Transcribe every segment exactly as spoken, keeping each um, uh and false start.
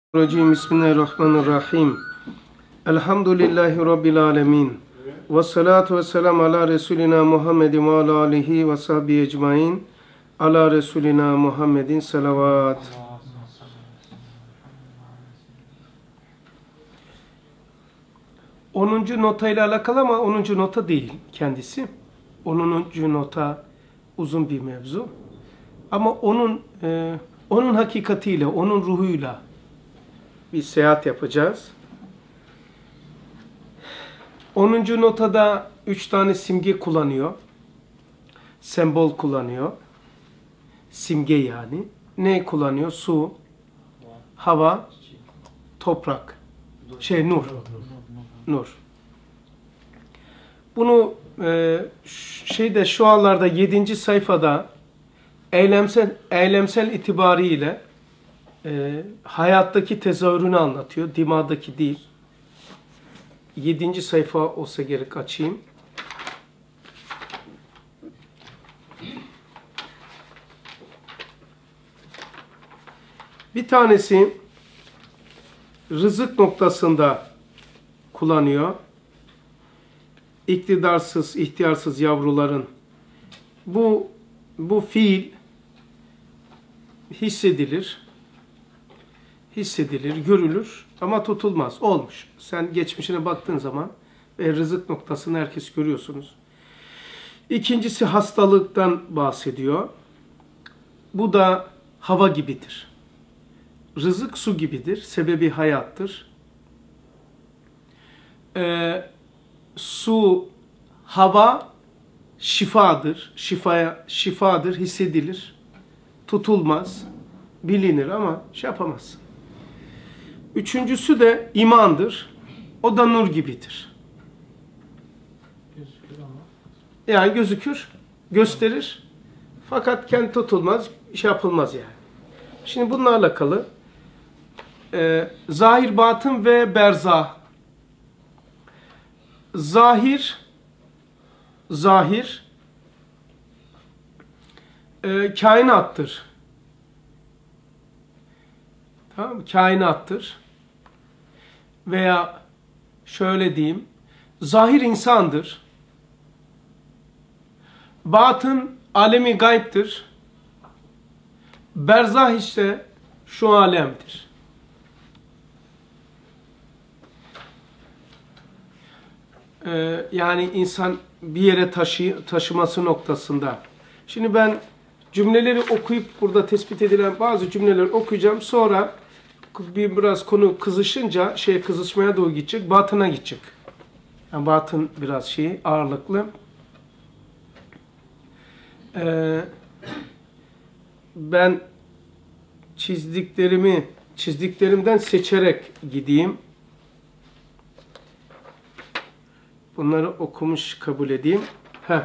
Racim. Bismillahirrahmanirrahim. Elhamdülillahi Rabbil alemin. Ve salatu ve selam ala Resulina Muhammedin ve ala alihi ve sahbihi ecmain. Ala Resulina Muhammedin salavat. onuncu notayla alakalı ama onuncu nota değil kendisi. onuncu nota uzun bir mevzu. Ama onun e, onun hakikatiyle, onun ruhuyla bir seyahat yapacağız. onuncu notada üç tane simge kullanıyor. Sembol kullanıyor. Simge yani. Ne kullanıyor? Su, hava, toprak. Şey, nur. Nur. Bunu e, şeyde şu anlarda yedinci sayfada eylemsel eylemsel itibariyle e, hayattaki tezahürünü anlatıyor. Dimadaki değil. Yedinci sayfa olsa gerek, açayım. Bir tanesi rızık noktasında kullanıyor. İktidarsız, ihtiyarsız yavruların. Bu bu fiil hissedilir. Hissedilir, görülür ama tutulmaz. Olmuş. Sen geçmişine baktığın zaman ve rızık noktasını herkes görüyorsunuz. İkincisi hastalıktan bahsediyor. Bu da hava gibidir. Rızık su gibidir. Sebebi hayattır. Ee, su, hava şifadır. Şifaya, şifadır, hissedilir. Tutulmaz, bilinir ama şey yapamazsın. Üçüncüsü de imandır. O da nur gibidir. Gözükür ama. Yani gözükür, gösterir. Fakat kendi tutulmaz, şey yapılmaz yani. Şimdi bununla alakalı e, zahir, batın ve berzah. Zahir, zahir e, kainattır. Tamam mı? Kainattır. Veya şöyle diyeyim, zahir insandır. Batın alemi gayb'tir. Berzah ise şu alemdir. Ee, yani insan bir yere taşı, taşıması noktasında. Şimdi ben cümleleri okuyup burada tespit edilen bazı cümleleri okuyacağım. Sonra bir biraz konu kızışınca şey kızışmaya doğru gidecek, batına gidecek. Yani batın biraz şey ağırlıklı. Ee, ben çizdiklerimi çizdiklerimden seçerek gideyim. Bunları okumuş kabul edeyim. Heh.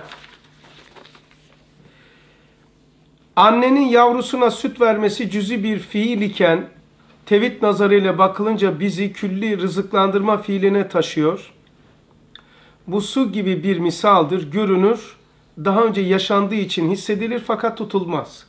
Annenin yavrusuna süt vermesi cüzi bir fiil iken tevhid nazarıyla bakılınca bizi külli rızıklandırma fiiline taşıyor. Bu su gibi bir misaldır, görünür, daha önce yaşandığı için hissedilir fakat tutulmaz.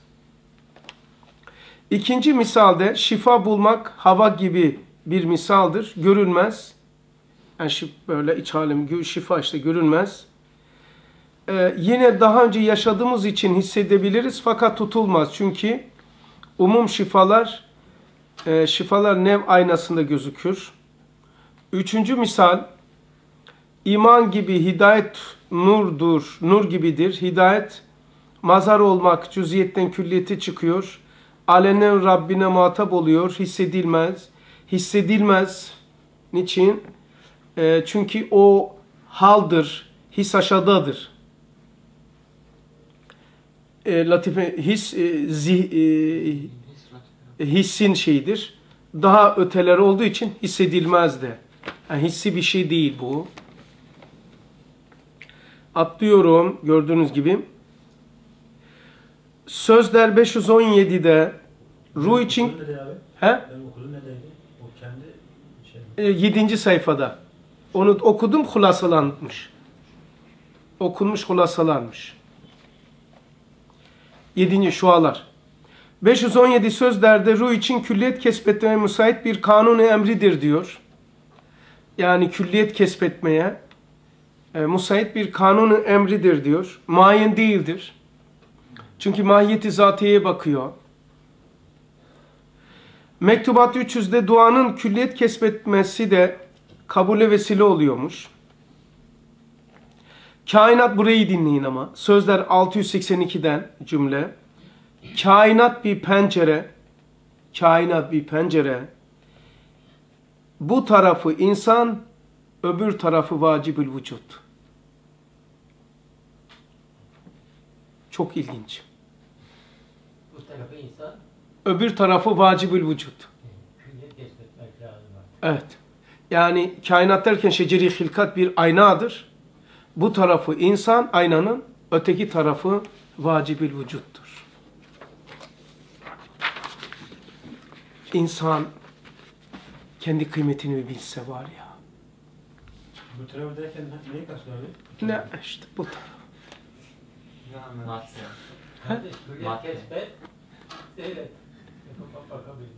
İkinci misalde şifa bulmak hava gibi bir misaldır, görünmez. Yani böyle iç halim, şifa işte görünmez. Ee, yine daha önce yaşadığımız için hissedebiliriz fakat tutulmaz. Çünkü umum şifalar e, şifalar nev aynasında gözükür. Üçüncü misal, iman gibi hidayet nurdur, nur gibidir. Hidayet mazhar olmak, cüziyetten külliyete çıkıyor. Alenen Rabbine muhatap oluyor, hissedilmez. Hissedilmez. Niçin? E, çünkü o haldır, his aşağıdadır. E, latife, his, e, zih, e, hissin şeyidir. Daha öteler olduğu için hissedilmez de. Yani hissi bir şey değil bu. Atlıyorum gördüğünüz gibi. Sözler beş yüz on yedi'de ruh için... He? Ben okudum nedeydi? O kendi şey. E, yedinci sayfada. Onu okudum, hulasalanmış. Okunmuş, hulasalanmış. Yedinci şualar. beş yüz on yedi sözlerde ruh için külliyet kesbetmeye müsait bir kanun-u emridir diyor. Yani külliyet kesbetmeye e, müsait bir kanun-u emridir diyor. Muayyen değildir. Çünkü mahiyeti zatiyeye bakıyor. Mektubat üç yüzde duanın külliyet kesbetmesi de kabule vesile oluyormuş. Kainat, burayı dinleyin ama. Sözler altı yüz seksen ikiden cümle. Kainat bir pencere. Kainat bir pencere. Bu tarafı insan, öbür tarafı vacibül vücut. Çok ilginç. Bu tarafı insan, Öbür tarafı vacibül vücut. külliyet kesbetmek lazım. Evet. Yani kainat derken şeceri hilkat bir aynadır. Bu tarafı insan, aynanın, öteki tarafı vacibül vücuttur. İnsan kendi kıymetini bir bilse var ya. Bu tarafı derken neyi kastıyor abi? Ne işte bu taraf. Madde. Külliyet kesbet, seyret. Bak- bakabildiğin.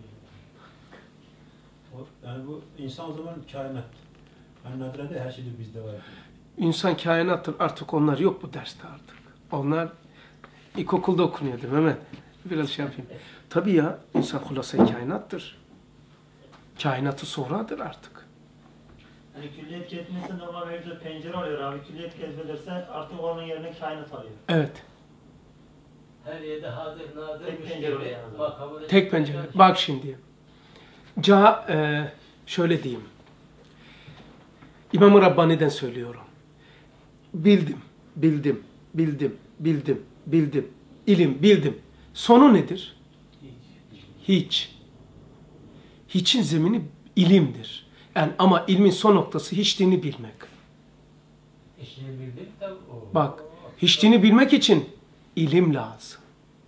O, yani bu insan o zaman kainat. Hani Nadire'de her şey de bizde var. İnsan kainattır. Artık onlar yok bu derste artık. Onlar ilkokulda okunuyordu Mehmet. Biraz şey yapayım. Tabii ya, insan hulasa-i kainattır. Kainatı sonradır artık. Hani külliyet kesmesi normal mevcut pencere oluyor abi. Külliyet kesmederse artık onun yerine kainat alıyor. Evet. Her yerde hazır, nazır, Tek müşteri. pencere yani. Bak, kabul et- Tek pencere. Bak şimdi. Ca, e, şöyle diyeyim. İmam-ı Rabbani'den söylüyorum. Bildim, bildim, bildim, bildim, bildim. İlim, bildim. Sonu nedir? Hiç. Hiçin zemini ilimdir. Yani ama ilmin son noktası hiçliğini bilmek. İşini bildim de o. Bak, hiçliğini bilmek için ilim lazım.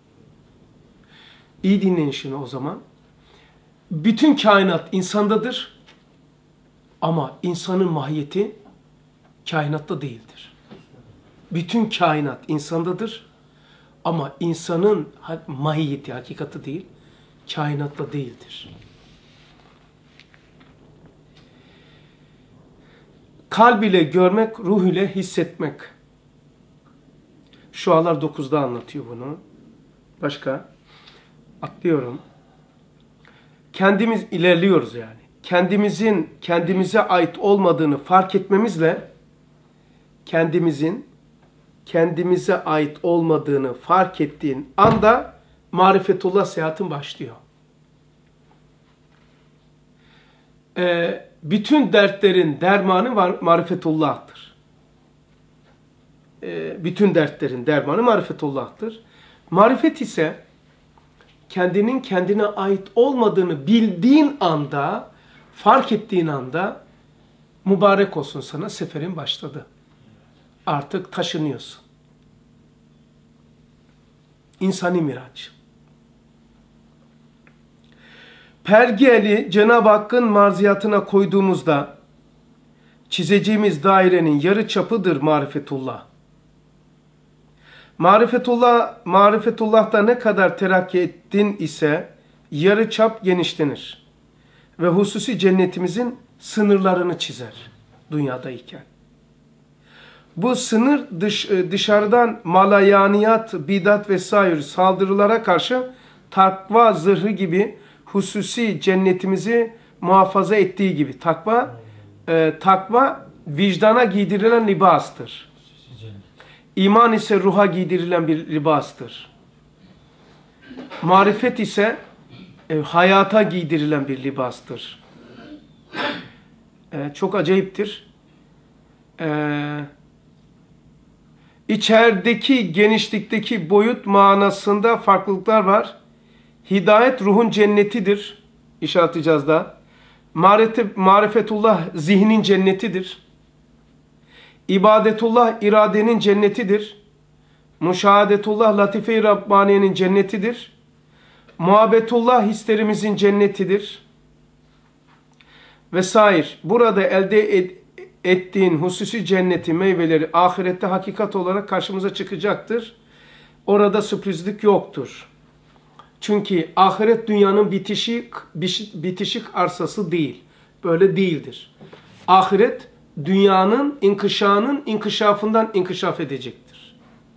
İyi dinleyin şunu o zaman. Bütün kainat insandadır. Ama insanın mahiyeti kainatta değildir. Bütün kainat insandadır. Ama insanın mahiyeti, hakikati değil, kainatta değildir. Kalb ile görmek, ruh ile hissetmek. Şualar dokuzda anlatıyor bunu. Başka? Atlıyorum. Kendimiz ilerliyoruz yani. Kendimizin kendimize ait olmadığını fark etmemizle kendimizin kendimize ait olmadığını fark ettiğin anda marifetullah seyahatin başlıyor. Ee, bütün dertlerin dermanı var, marifetullah'tır. Ee, bütün dertlerin dermanı marifetullah'tır. Marifet ise kendinin kendine ait olmadığını bildiğin anda, fark ettiğin anda mübarek olsun sana, seferin başladı. Artık taşınıyorsun. İnsani miraç. Pergeli Cenab-ı Hakk'ın marziyatına koyduğumuzda çizeceğimiz dairenin yarı çapıdır marifetullah. Marifetullah, marifetullah'ta ne kadar terakki ettin ise yarı çap genişlenir. Ve hususi cennetimizin sınırlarını çizer dünyadayken. Bu sınır dış, dışarıdan malayaniyat, bidat vesaire saldırılara karşı takva zırhı gibi hususi cennetimizi muhafaza ettiği gibi. Takva, e, takva vicdana giydirilen libastır. İman ise ruha giydirilen bir libastır. Marifet ise e, hayata giydirilen bir libastır. E, çok acayiptir. E, içerideki genişlikteki boyut manasında farklılıklar var. Hidayet ruhun cennetidir. İşaretleyeceğiz da. Marifet, marifetullah zihnin cennetidir. İbadetullah iradenin cennetidir. Müşahadetullah latife-i Rabbaniye'nin cennetidir. Muhabbetullah hislerimizin cennetidir. Vesaire. Burada elde et, ettiğin hususi cenneti, meyveleri ahirette hakikat olarak karşımıza çıkacaktır. Orada sürprizlik yoktur. Çünkü ahiret dünyanın bitişik, bitişik arsası değil. Böyle değildir. Ahiret dünyanın inkişafının inkişafından inkişaf edecektir.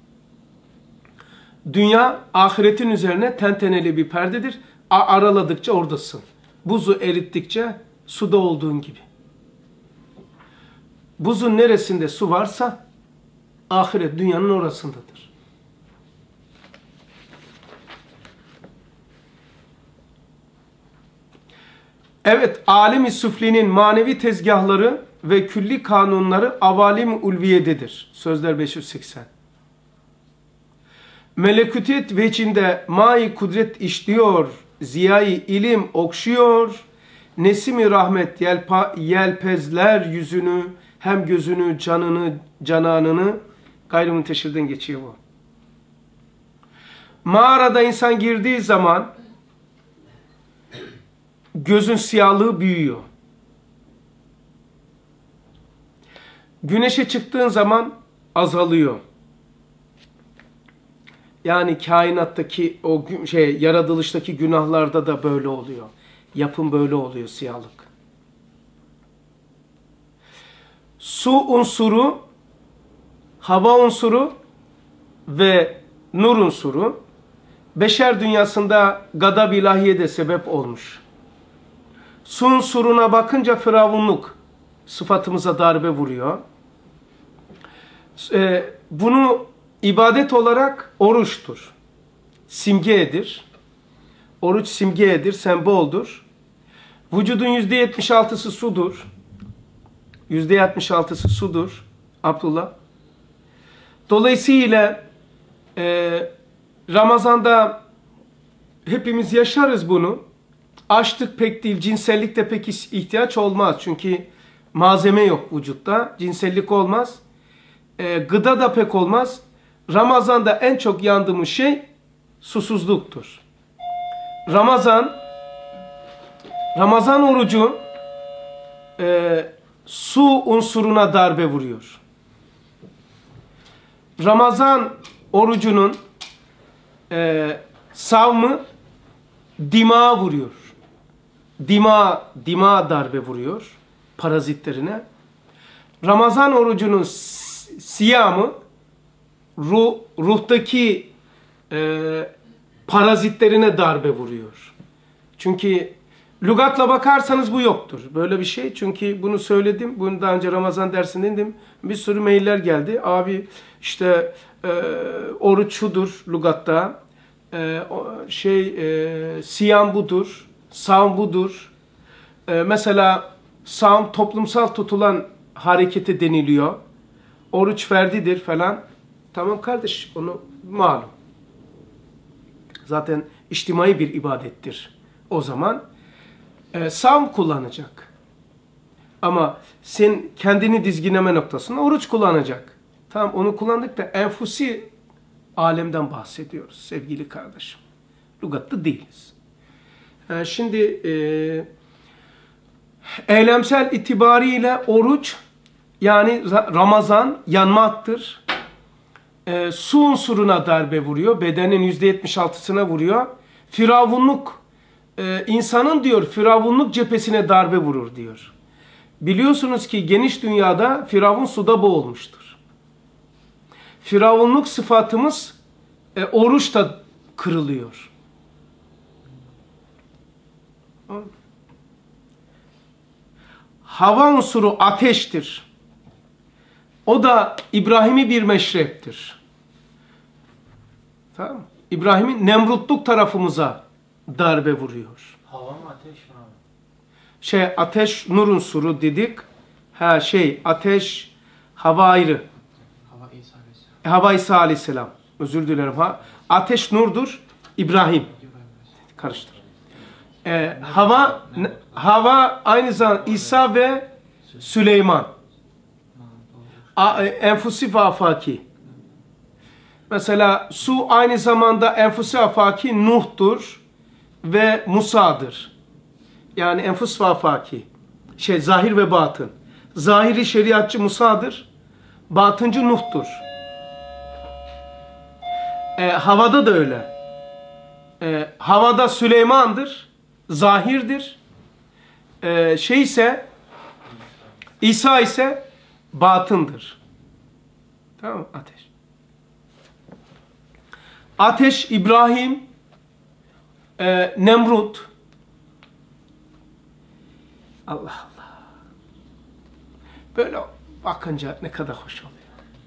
Dünya ahiretin üzerine tenteneli bir perdedir. Araladıkça oradasın. Buzu erittikçe suda olduğun gibi. Buzun neresinde su varsa ahiret dünyanın orasındadır. Evet, alem-i süflinin manevi tezgahları ve külli kanunları avalim-i ulviyededir. Sözler beş yüz seksen. Melekutiyet veçinde mai kudret işliyor, ziyayı ilim okşuyor, nesimi rahmet yelpa, yelpezler yüzünü, hem gözünü, canını, cananını, gayrimunteşirden geçiyor bu. Mağarada insan girdiği zaman gözün siyahlığı büyüyor. Güneşe çıktığın zaman azalıyor. Yani kainattaki o şey yaratılıştaki günahlarda da böyle oluyor. Yapım böyle oluyor, siyahlık. Su unsuru, hava unsuru ve nur unsuru beşer dünyasında gadab-ı ilahiye de sebep olmuş. Su unsuruna bakınca firavunluk sıfatımıza darbe vuruyor. Ee, bunu ibadet olarak oruçtur. Simgedir. Oruç simgedir, semboldur. Vücudun yüzde yetmiş altısı sudur. Yüzde yetmiş altısı sudur. Abdullah. Dolayısıyla e, Ramazan'da hepimiz yaşarız bunu. Açlık pek değil, cinsellik de pek ihtiyaç olmaz. Çünkü malzeme yok vücutta. Cinsellik olmaz. E, gıda da pek olmaz. Ramazan'da en çok yandığımız şey susuzluktur. Ramazan Ramazan orucu e, su unsuruna darbe vuruyor. Ramazan orucunun e, savmı dimağa vuruyor. Dima, dima darbe vuruyor parazitlerine. Ramazan orucunun siyamı ruh, ruhtaki e, parazitlerine darbe vuruyor. Çünkü lügatla bakarsanız bu yoktur. Böyle bir şey. Çünkü bunu söyledim. Bunu daha önce Ramazan dersinde dedim. Bir sürü mailler geldi. Abi işte e, oruç şudur lügatta. E, şey e, siyam budur. Savm budur. E, mesela savm toplumsal tutulan harekete deniliyor. Oruç ferdidir falan. Tamam kardeş, onu malum. Zaten içtimai bir ibadettir. O zaman e, savm kullanacak. Ama sen kendini dizginleme noktasında oruç kullanacak. Tamam, onu kullandık da enfusi alemden bahsediyoruz sevgili kardeşim. Lügatta değiliz. E, şimdi e, eylemsel itibariyle oruç, yani Ramazan yanmaktır. E, su unsuruna darbe vuruyor. Bedenin yüzde yetmiş altısına vuruyor. Firavunluk, e, insanın diyor firavunluk cephesine darbe vurur diyor. Biliyorsunuz ki geniş dünyada firavun suda boğulmuştur. Firavunluk sıfatımız e, oruçta kırılıyor. Hava unsuru ateştir. O da İbrahim'i bir meşreptir. Tamam mı? İbrahim'in Nemrutluk tarafımıza darbe vuruyor. Hava mı ateş mi abi? Şey ateş nur unsuru dedik. Ha şey ateş hava ayrı. Hava İsa Aleyhisselam. Hava İsa Aleyhisselam. Özür dilerim ha. Ateş nurdur. İbrahim. Karıştır. Ee, hava hava aynı zamanda İsa ve Süleyman. Enfusi ve afaki. Mesela su aynı zamanda enfusi afaki Nuh'tur ve Musa'dır. Yani enfus ve afaki. Şey zahir ve batın. Zahiri şeriatçı Musa'dır. Batıncı Nuh'tur. E, havada da öyle. e, havada Süleyman'dır, zahirdir. E, şey ise İsa ise batındır. Tamam mı? Ateş. Ateş İbrahim, e, Nemrut. Allah Allah. Böyle bakınca ne kadar hoş oluyor.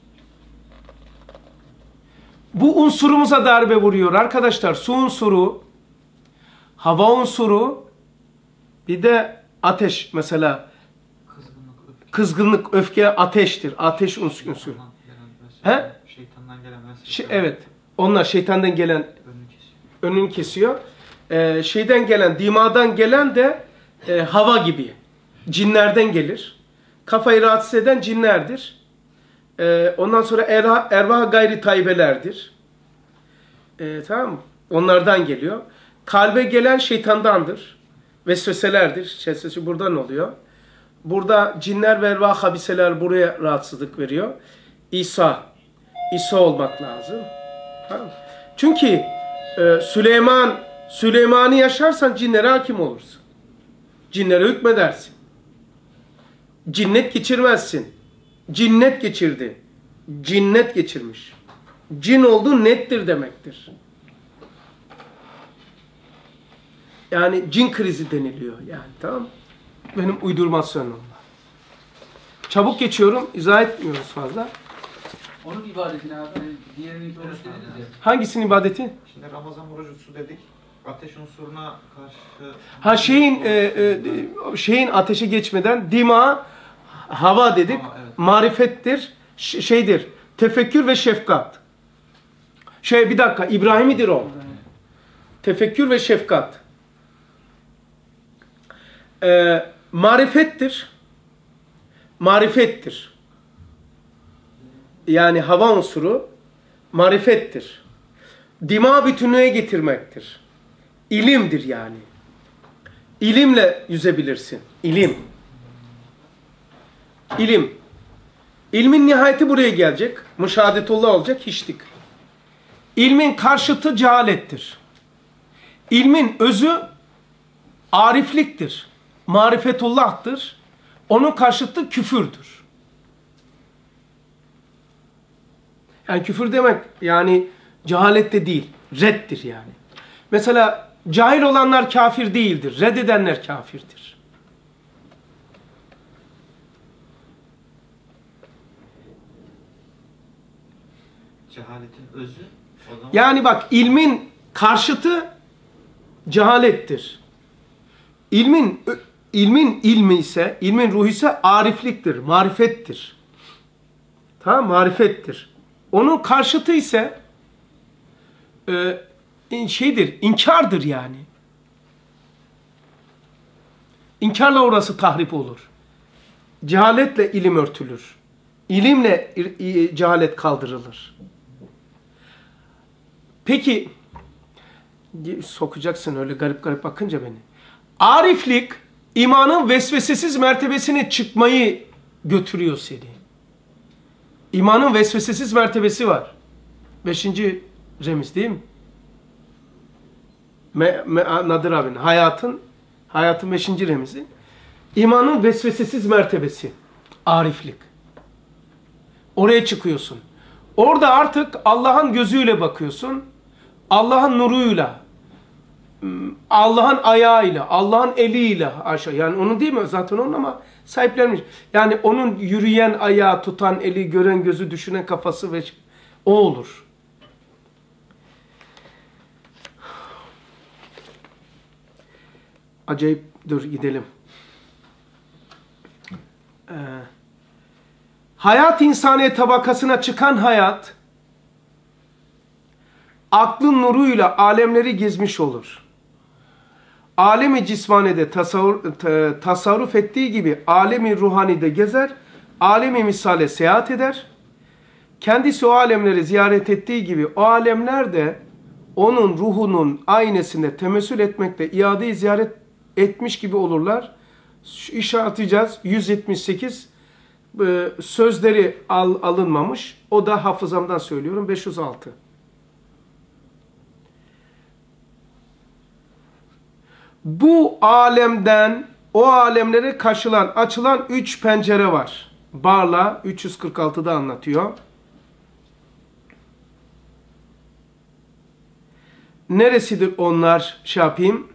Bu unsurumuza darbe vuruyor arkadaşlar. Su unsuru, hava unsuru, bir de ateş mesela. Kızgınlık, öfke ateştir. Ateş unsuru. He? Şeytandan gelen Şey, evet. Onlar şeytandan gelen önünü kesiyor. Ee, şeyden gelen, dimadan gelen de e, hava gibi. Cinlerden gelir. Kafayı rahatsız eden cinlerdir. Ee, ondan sonra erha, ervah gayri taybelerdir. Ee, tamam mı? Onlardan geliyor. Kalbe gelen şeytandandır. Vesveselerdir. Vesvese buradan oluyor. Burada cinler ve ervah habiseler buraya rahatsızlık veriyor. İsa. İsa olmak lazım. Tamam. Çünkü e, Süleyman Süleyman'ı yaşarsan cinlere hakim olursun. Cinlere hükmedersin. Cinnet geçirmezsin. Cinnet geçirdi. Cinnet geçirmiş. Cin olduğu nettir demektir. Yani cin krizi deniliyor yani, tamam. Benim uydurmasyonum. Çabuk geçiyorum, izah etmiyoruz fazla. Onun ibadetini abi, hani diğerinin oruç dediniz ya. Hangisinin ibadeti? Şimdi Ramazan orucu dedik. Ateş unsuruna karşı... Ha şeyin e, e, şeyin ateşe geçmeden dima, hava dedik. Hava, evet. Marifettir, ş- şeydir. Tefekkür ve şefkat. Şey bir dakika, İbrahim'idir o. Tefekkür ve şefkat. E, marifettir. Marifettir. Yani hava unsuru marifettir. Dima bütünlüğe getirmektir. İlimdir yani. İlimle yüzebilirsin. İlim. İlim. İlmin nihayeti buraya gelecek. Müşahadetullah olacak, hiçlik. İlmin karşıtı cehalettir. İlmin özü arifliktir. Marifetullah'tır. Onun karşıtı küfürdür. Yani küfür demek yani cehalet de değil, reddir yani. Mesela cahil olanlar kafir değildir, reddedenler kafirdir. Cehaletin özü o zaman... Yani bak, ilmin karşıtı cehalettir. İlmin ilmin ilmi ise, ilmin ruhu ise arifliktir, marifettir. Tamam, marifettir. Onun karşıtı ise e, şeydir, inkardır yani. İnkarla orası tahrip olur. Cehaletle ilim örtülür. İlimle cehalet kaldırılır. Peki, sokacaksın öyle garip garip bakınca beni. Ariflik, imanın vesvesesiz mertebesine çıkmayı götürüyor seni. İmanın vesvesesiz mertebesi var. Beşinci remiz değil mi? Me, me, Nadir abinin hayatın hayatın beşinci remizi. İmanın vesvesesiz mertebesi. Ariflik. Oraya çıkıyorsun. Orada artık Allah'ın gözüyle bakıyorsun. Allah'ın nuruyla. Allah'ın ayağıyla, Allah'ın eliyle aşağı. Yani onun değil mi? Zaten onun ama sahiplenmiş. Yani onun yürüyen ayağı, tutan eli, gören gözü, düşünen kafası ve o olur. Acayip, dur gidelim. Ee, hayat insaniye tabakasına çıkan hayat, aklın nuruyla alemleri gezmiş olur. Alemi cismanede tasavvur, tasarruf ettiği gibi alemi ruhanide gezer, alemi misale seyahat eder. Kendisi o alemleri ziyaret ettiği gibi o alemler de onun ruhunun aynesinde temessül etmekte iadeyi ziyaret etmiş gibi olurlar. İşaretleyeceğiz. yüz yetmiş sekiz sözleri al, alınmamış. O da hafızamdan söylüyorum. beş yüz altı. Bu alemden o alemlere karşılan, açılan üç pencere var. Barla üç yüz kırk altıda anlatıyor. Neresidir onlar şey yapayım?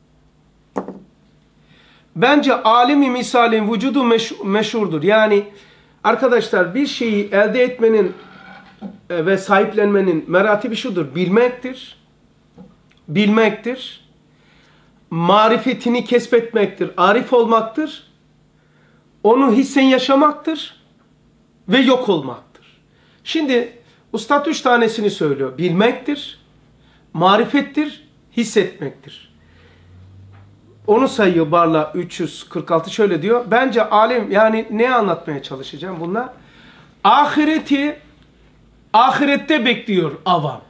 Bence alemi misalin vücudu meş meşhurdur. Yani arkadaşlar bir şeyi elde etmenin e, ve sahiplenmenin meratibi şudur. Bilmektir. Bilmektir. Marifetini kesbetmektir. Arif olmaktır. Onu hissen yaşamaktır. Ve yok olmaktır. Şimdi Üstad üç tanesini söylüyor. Bilmektir. Marifettir. Hissetmektir. Onu sayıyor Barla üç yüz kırk altı şöyle diyor. Bence alem yani ne anlatmaya çalışacağım bununla? Ahireti ahirette bekliyor avam.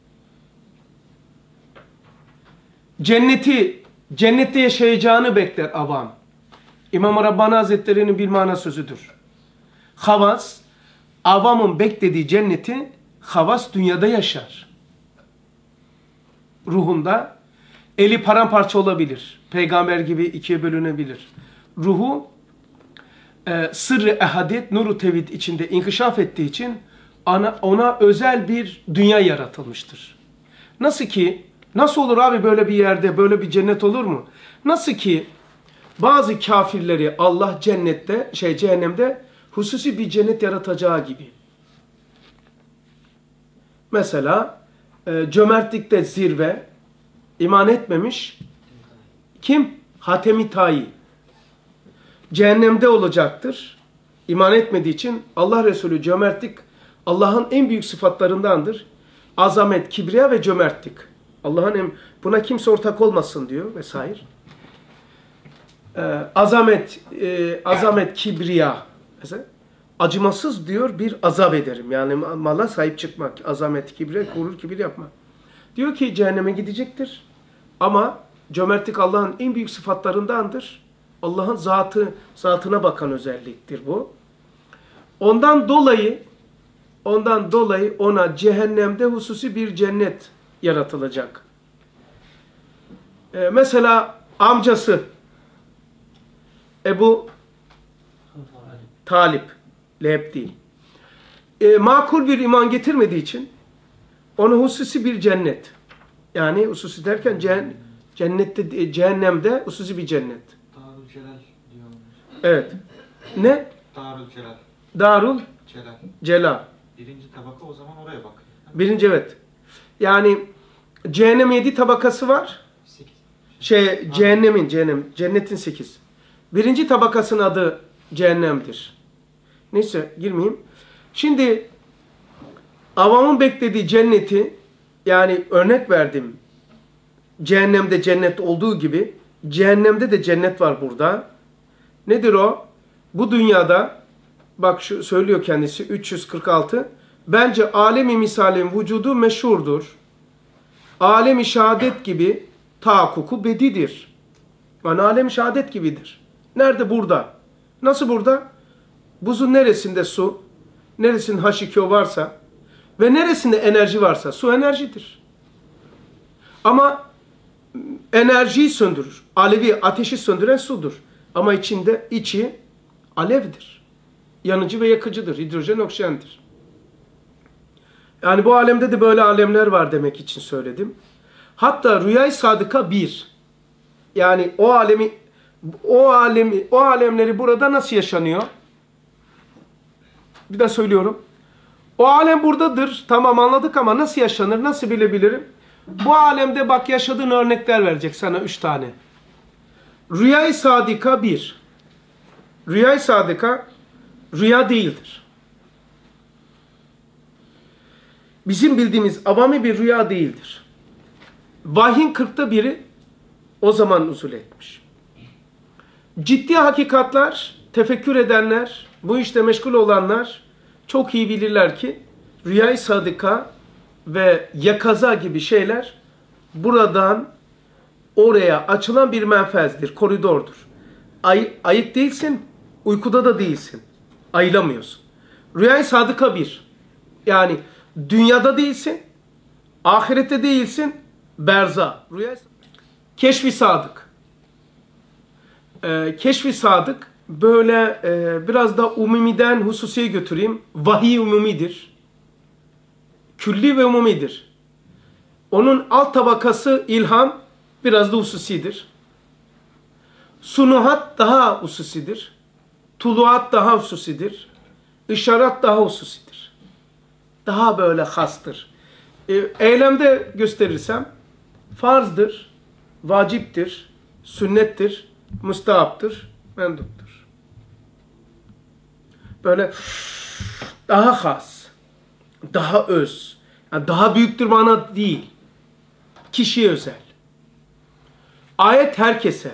Cenneti cennette yaşayacağını bekler avam. İmam-ı Rabbani Hazretleri'nin bir mana sözüdür. Havas avamın beklediği cenneti havas dünyada yaşar. Ruhunda eli paramparça olabilir. Peygamber gibi ikiye bölünebilir. Ruhu e, sırrı ehadiyet, nuru tevhid içinde inkişaf ettiği için ona, ona özel bir dünya yaratılmıştır. Nasıl ki, nasıl olur abi böyle bir yerde, böyle bir cennet olur mu? Nasıl ki bazı kafirleri Allah cennette, şey cehennemde hususi bir cennet yaratacağı gibi. Mesela e, cömertlikte zirve, iman etmemiş. Kim? Hatem-i Tayi. Cehennemde olacaktır. İman etmediği için Allah Resulü cömertlik Allah'ın en büyük sıfatlarındandır. Azamet, kibriya ve cömertlik. Allah'ın buna kimse ortak olmasın diyor vesaire. Ee, azamet, e, azamet, kibriya. Mesela, acımasız diyor bir azap ederim. Yani mala sahip çıkmak. Azamet, kibriya, gurur, kibir yapmak. Diyor ki cehenneme gidecektir. Ama cömertlik Allah'ın en büyük sıfatlarındandır. Allah'ın zatı, zatına bakan özelliktir bu. Ondan dolayı ondan dolayı ona cehennemde hususi bir cennet yaratılacak. Ee, mesela amcası Ebu Talip, Leheb değil. Ee, makul bir iman getirmediği için ona hususi bir cennet. Yani hususi derken cehen, cennette, cehennemde hususi bir cennet. Darül Celal diyormuş. Evet. Ne? Darül Celal. Darul Celal. Celal. Birinci tabaka o zaman oraya bak. Birinci evet. Yani cehennem yedi tabakası var. Sekiz. Şey cehennemin, cehennem, cennetin sekiz. Birinci tabakasının adı cehennemdir. Neyse girmeyeyim. Şimdi avamın beklediği cenneti yani örnek verdim. Cehennemde cennet olduğu gibi cehennemde de cennet var burada. Nedir o? Bu dünyada bak şu söylüyor kendisi üç yüz kırk altı. Bence alemi misalin vücudu meşhurdur. Alemi şehadet gibi tahakkuku bedidir. Yani alemi şehadet gibidir. Nerede? Burada. Nasıl burada? Buzun neresinde su, neresinde H iki O varsa ve neresinde enerji varsa su enerjidir. Ama enerjiyi söndürür. Alevi ateşi söndüren sudur. Ama içinde içi alevdir. Yanıcı ve yakıcıdır. Hidrojen, oksijendir. Yani bu alemde de böyle alemler var demek için söyledim. Hatta rüyayı sadıka bir. Yani o alemi o alemi o alemleri burada nasıl yaşanıyor? Bir daha söylüyorum. O alem buradadır. Tamam anladık ama nasıl yaşanır? Nasıl bilebilirim? Bu alemde bak yaşadığın örnekler verecek sana üç tane. Rüyayı sadika bir. Rüyayı sadika rüya değildir. Bizim bildiğimiz avami bir rüya değildir. Vahyin kırkta biri o zaman usul etmiş. Ciddi hakikatler, tefekkür edenler, bu işte meşgul olanlar çok iyi bilirler ki rüyayı sadıka ve yakaza gibi şeyler buradan oraya açılan bir menfezdir, koridordur. Ay, ayık değilsin, uykuda da değilsin. Ayılamıyorsun. Rüyayı sadıka bir. Yani dünyada değilsin, ahirette değilsin, berza. Rüyayı keşfi sadık. e, keşfi sadık böyle e, biraz da umumiden hususiye götüreyim. Vahiy umumidir. Külli ve umumidir. Onun alt tabakası ilham biraz da hususidir. Sunuhat daha hususidir. Tuluat daha hususidir. İşaret daha hususidir. Daha böyle hastır. E, eylemde gösterirsem farzdır, vaciptir, sünnettir, müstahaptır, menduptur. Böyle daha has, daha öz, yani daha büyüktür mana değil. Kişiye özel. Ayet herkese.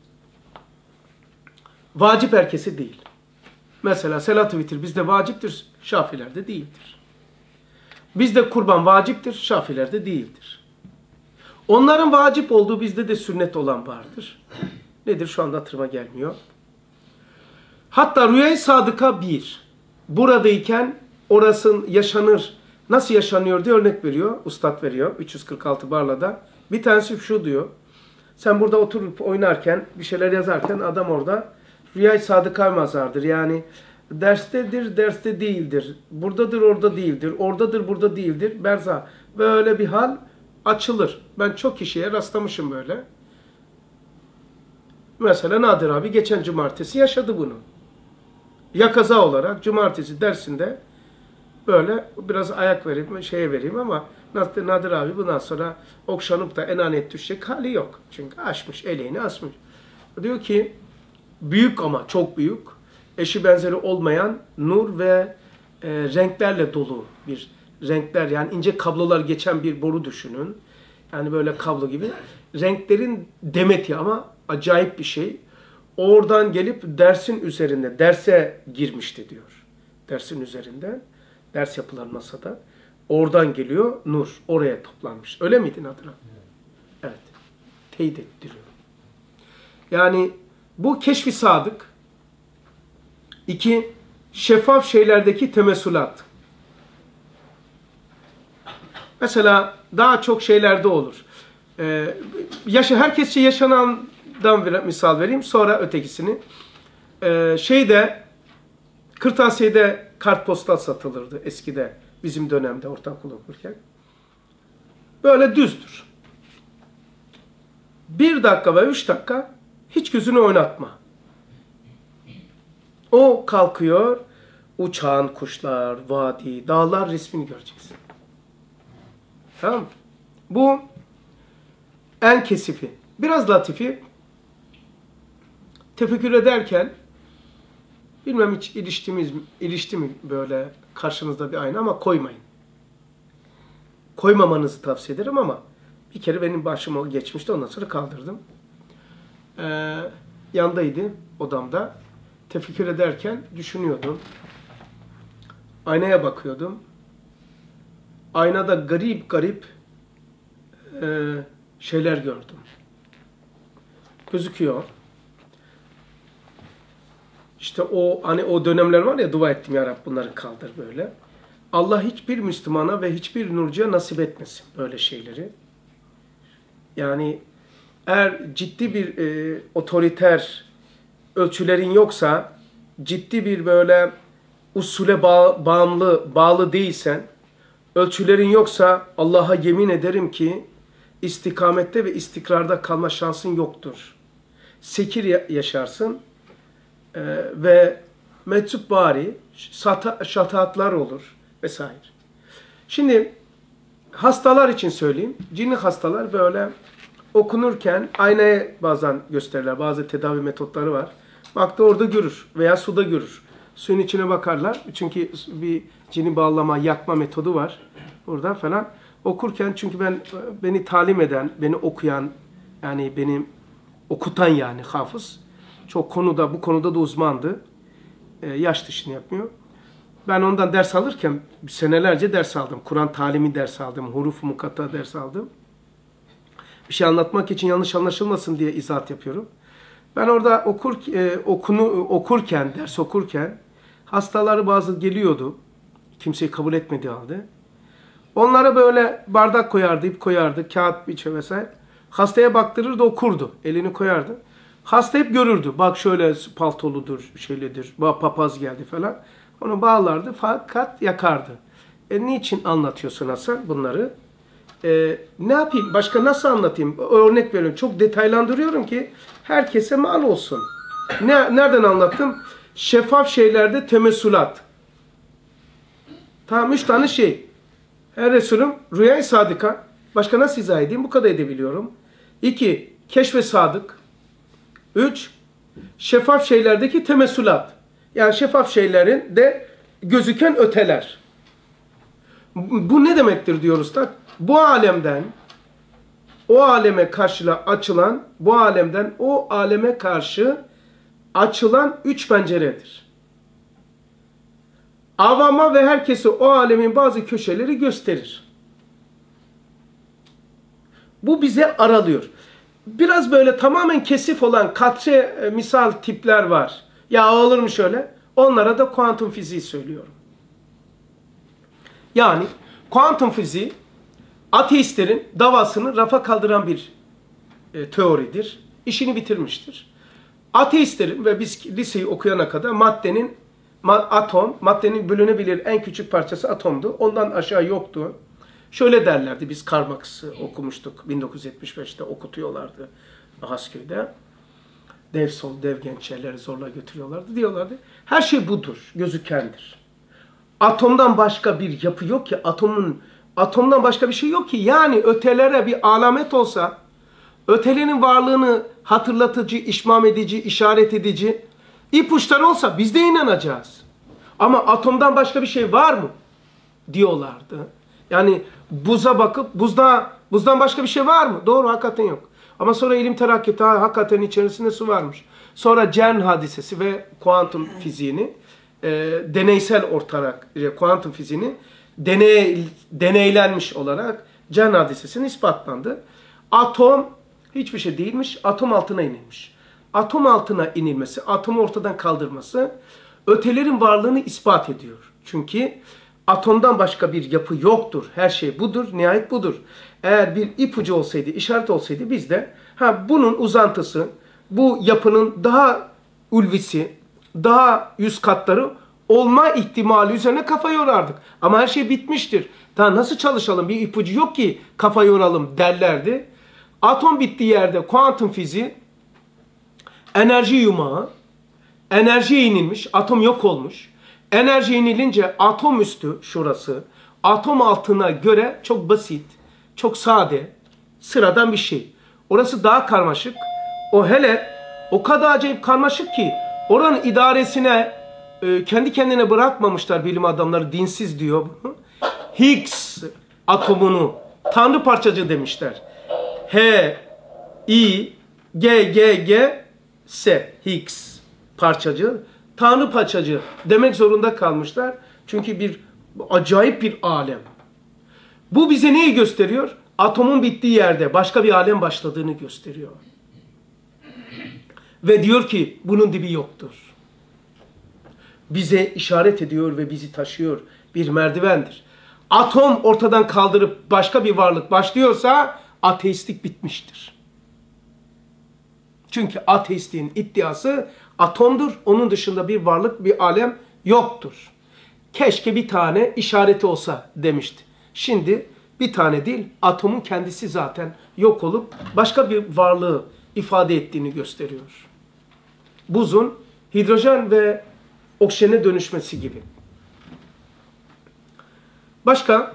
Vacip herkese değil. Mesela selat-ı vitir bizde vaciptir, Şafilerde değildir. Bizde kurban vaciptir, Şafilerde değildir. Onların vacip olduğu bizde de sünnet olan vardır. Nedir? Şu anda hatırıma gelmiyor. Hatta rüya-i sadıka bir. Buradayken orasın yaşanır. Nasıl yaşanıyor diye örnek veriyor. Ustad veriyor. üç yüz kırk altı Barla'da. Bir tanesi şu diyor. Sen burada oturup oynarken, bir şeyler yazarken adam orada rüya-i sadıka mazardır. Yani derstedir, derste değildir. Buradadır, orada değildir. Oradadır, burada değildir. Berza. Böyle bir hal açılır. Ben çok kişiye rastlamışım böyle. Mesela Nadir abi geçen cumartesi yaşadı bunu. Ya kaza olarak cumartesi dersinde böyle biraz ayak vereyim, şeye vereyim ama Nadir abi bundan sonra okşanıp da enanet düşecek hali yok. Çünkü açmış, eleğini asmış. Diyor ki büyük ama çok büyük, eşi benzeri olmayan nur ve e, renklerle dolu bir renkler, yani ince kablolar geçen bir boru düşünün. Yani böyle kablo gibi. Renklerin demeti ama acayip bir şey. Oradan gelip dersin üzerinde, derse girmişti diyor. Dersin üzerinden, ders yapılan masada. Oradan geliyor nur, oraya toplanmış. Öyle miydi Nadir abi? Evet. Teyit ettiriyor. Yani bu keşfi sadık. İki, şeffaf şeylerdeki temessülat. Mesela daha çok şeylerde olur. Ee, yaşa, herkesçe yaşanandan bir misal vereyim. Sonra ötekisini. Ee, şeyde, kırtasiyede kartpostal satılırdı eskide. Bizim dönemde ortaokul okurken. Böyle düzdür. Bir dakika ve üç dakika hiç gözünü oynatma. O kalkıyor, uçan kuşlar, vadi, dağlar resmini göreceksin. Tamam mı? Bu en kesifi. Biraz latifi. Tefekkür ederken bilmem hiç iliştimiz, ilişti mi böyle karşınızda bir ayna ama koymayın. Koymamanızı tavsiye ederim ama bir kere benim başıma geçmişti, ondan sonra kaldırdım. Ee, yandaydı odamda. Tefekkür ederken düşünüyordum. Aynaya bakıyordum. Aynada garip garip e, şeyler gördüm. Gözüküyor. İşte o hani o dönemler var ya, dua ettim ya Rab bunları kaldır böyle. Allah hiçbir Müslümana ve hiçbir nurcuya nasip etmesin böyle şeyleri. Yani eğer ciddi bir e, otoriter ölçülerin yoksa, ciddi bir böyle usule bağ, bağımlı, bağlı değilsen, ölçülerin yoksa Allah'a yemin ederim ki istikamette ve istikrarda kalma şansın yoktur. Sekir yaşarsın e, ve meczup bari şataatlar olur vesaire. Şimdi hastalar için söyleyeyim. Cinli hastalar böyle okunurken aynaya bazen gösterirler. Bazı tedavi metotları var. Baktı orada görür veya suda görür. Suyun içine bakarlar. Çünkü bir cini bağlama, yakma metodu var. Burada falan. Okurken çünkü ben beni talim eden, beni okuyan, yani beni okutan yani hafız. Çok konuda, bu konuda da uzmandı. Ee, yaş dışını yapmıyor. Ben ondan ders alırken senelerce ders aldım. Kur'an talimi ders aldım. Huruf-u mukatta ders aldım. Bir şey anlatmak için yanlış anlaşılmasın diye izahat yapıyorum. Ben orada okur, e, okunu, okurken, ders okurken hastaları bazı geliyordu. Kimseyi kabul etmediği halde. Onlara böyle bardak koyardı, ip koyardı, kağıt, biçe vesaire. Hastaya baktırırdı, okurdu. Elini koyardı. Hasta hep görürdü. Bak şöyle paltoludur, şöyledir. Bak papaz geldi falan. Onu bağlardı fakat yakardı. E niçin anlatıyorsun Hasan bunları? E, ne yapayım? Başka nasıl anlatayım? Örnek veriyorum. Çok detaylandırıyorum ki herkese mal olsun. Ne, nereden anlattım? Şeffaf şeylerde temessülat. Tamam, üç tane şey. Her Resulüm rüya-i sadıka. Başka nasıl izah edeyim? Bu kadar edebiliyorum. İki, keşf-i sadık. Üç, şeffaf şeylerdeki temessülat. Yani şeffaf şeylerin de gözüken öteler. Bu ne demektir diyor usta? Bu alemden o aleme karşı açılan, bu alemden o aleme karşı açılan üç penceredir. Avama ve herkese o alemin bazı köşeleri gösterir. Bu bize aralıyor. Biraz böyle tamamen kesif olan katre e, misal tipler var. Ya olur mu şöyle? Onlara da kuantum fiziği söylüyorum. Yani kuantum fiziği ateistlerin davasını rafa kaldıran bir e, teoridir. İşini bitirmiştir. Ateistlerin ve biz liseyi okuyana kadar maddenin ma atom, maddenin bölünebilir en küçük parçası atomdu. Ondan aşağı yoktu. Şöyle derlerdi, biz Karl Marx'ı okumuştuk. bin dokuz yüz yetmiş beşte okutuyorlardı Hasköy'de. Dev sol, dev gençleri zorla götürüyorlardı. Diyorlardı, her şey budur, gözükendir. Atomdan başka bir yapı yok ki, atomun atomdan başka bir şey yok ki. Yani ötelere bir alamet olsa, ötelerin varlığını hatırlatıcı, işmam edici, işaret edici ipuçları olsa biz de inanacağız. Ama atomdan başka bir şey var mı? Diyorlardı. Yani buza bakıp buzda buzdan başka bir şey var mı? Doğru, hakikaten yok. Ama sonra ilim terakki etti. Hakikaten içerisinde su varmış. Sonra CERN hadisesi ve kuantum fiziğini e, deneysel ortarak e, kuantum fiziğini deney, deneylenmiş olarak CERN hadisesini ispatlandı. Atom hiçbir şey değilmiş. Atom altına inilmiş. Atom altına inilmesi, atomu ortadan kaldırması ötelerin varlığını ispat ediyor. Çünkü atomdan başka bir yapı yoktur. Her şey budur, nihayet budur. Eğer bir ipucu olsaydı, işaret olsaydı biz de ha bunun uzantısı, bu yapının daha ulvisi, daha yüz katları olma ihtimali üzerine kafa yorardık. Ama her şey bitmiştir. Daha nasıl çalışalım? Bir ipucu yok ki kafa yoralım derlerdi. Atom bittiği yerde kuantum fiziği, enerji yumağı, enerjiye inilmiş, atom yok olmuş. Enerji inilince atom üstü şurası, atom altına göre çok basit, çok sade, sıradan bir şey. Orası daha karmaşık. O hele o kadar acayip karmaşık ki oranın idaresine e, kendi kendine bırakmamışlar bilim adamları, dinsiz diyor bunu. Higgs atomunu tanrı parçacığı demişler. H, I, G, G, G, S, Higgs parçacığı. Tanrı parçacığı demek zorunda kalmışlar. Çünkü bir acayip bir alem. Bu bize neyi gösteriyor? Atomun bittiği yerde başka bir alem başladığını gösteriyor. Ve diyor ki bunun dibi yoktur. Bize işaret ediyor ve bizi taşıyor. Bir merdivendir. Atom ortadan kaldırıp başka bir varlık başlıyorsa ateistlik bitmiştir. Çünkü ateistliğin iddiası atomdur. Onun dışında bir varlık, bir alem yoktur. Keşke bir tane işareti olsa demişti. Şimdi bir tane değil, atomun kendisi zaten yok olup başka bir varlığı ifade ettiğini gösteriyor. Buzun hidrojen ve oksijene dönüşmesi gibi. Başka?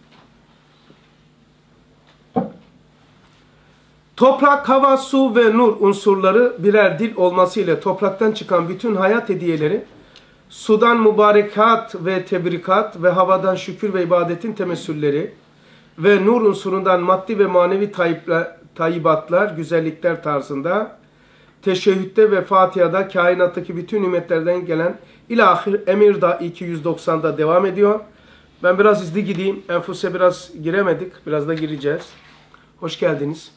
Toprak, hava, su ve nur unsurları birer dil olmasıyla topraktan çıkan bütün hayat hediyeleri, sudan mübarekat ve tebrikat ve havadan şükür ve ibadetin temessülleri ve nur unsurundan maddi ve manevi tayyibatlar, güzellikler tarzında, teşehhütte ve Fatiha'da kainattaki bütün nimetlerden gelen ilahir Emirdağ iki yüz doksan'da devam ediyor. Ben biraz hızlı gideyim. Enfus'e biraz giremedik. Biraz da gireceğiz. Hoş geldiniz.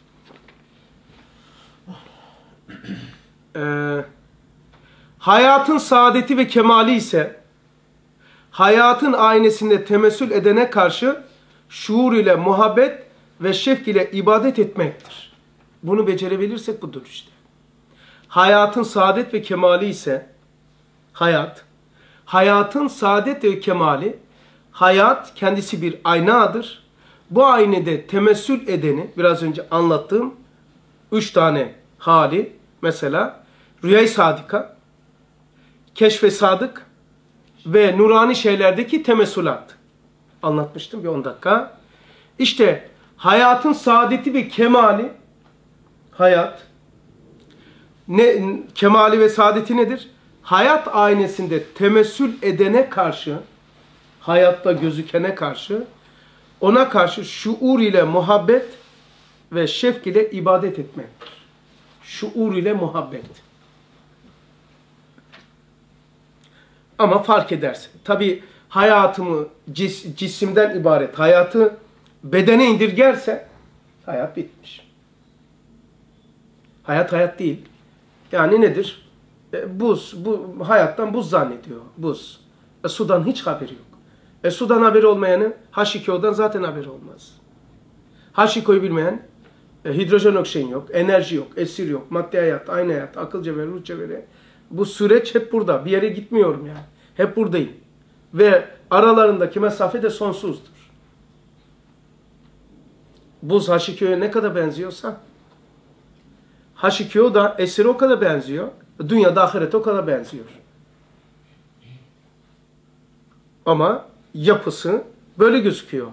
Ee, hayatın saadeti ve kemali ise hayatın aynesinde temessül edene karşı şuur ile muhabbet ve şevk ile ibadet etmektir. Bunu becerebilirsek budur işte. hayatın saadet ve kemali ise hayat, hayatın saadet ve kemali, hayat kendisi bir aynadır. Bu aynada temessül edeni, biraz önce anlattığım üç tane hali, mesela rüya-i sadika, keşf-i sadık ve nurani şeylerdeki temessülat. Anlatmıştım bir on dakika. İşte hayatın saadeti ve kemali, hayat, ne, kemali ve saadeti nedir? Hayat aynesinde temessül edene karşı, hayatta gözükene karşı, ona karşı şuur ile muhabbet ve şefk ile ibadet etmektir. Şuur ile muhabbet. Ama fark edersin. Tabi hayatımı cis, cisimden ibaret, hayatı bedene indirgerse hayat bitmiş. Hayat hayat değil. Yani nedir? E, buz, bu hayattan buz zannediyor. Buz. E, sudan hiç haberi yok. E, sudan haberi olmayanı H iki O'dan zaten haberi olmaz. H iki O'yu bilmeyen e, hidrojen oksijen yok, enerji yok, esir yok, madde hayat, aynı hayat, akıl cevheri, ruh cevheri. Bu süreç hep burada. Bir yere gitmiyorum yani. Hep buradayım. Ve aralarındaki mesafe de sonsuzdur. Buz H iki O'ya ne kadar benziyorsa H iki O da esire o kadar benziyor. Dünyada ahirete o kadar benziyor. Ama yapısı böyle gözüküyor.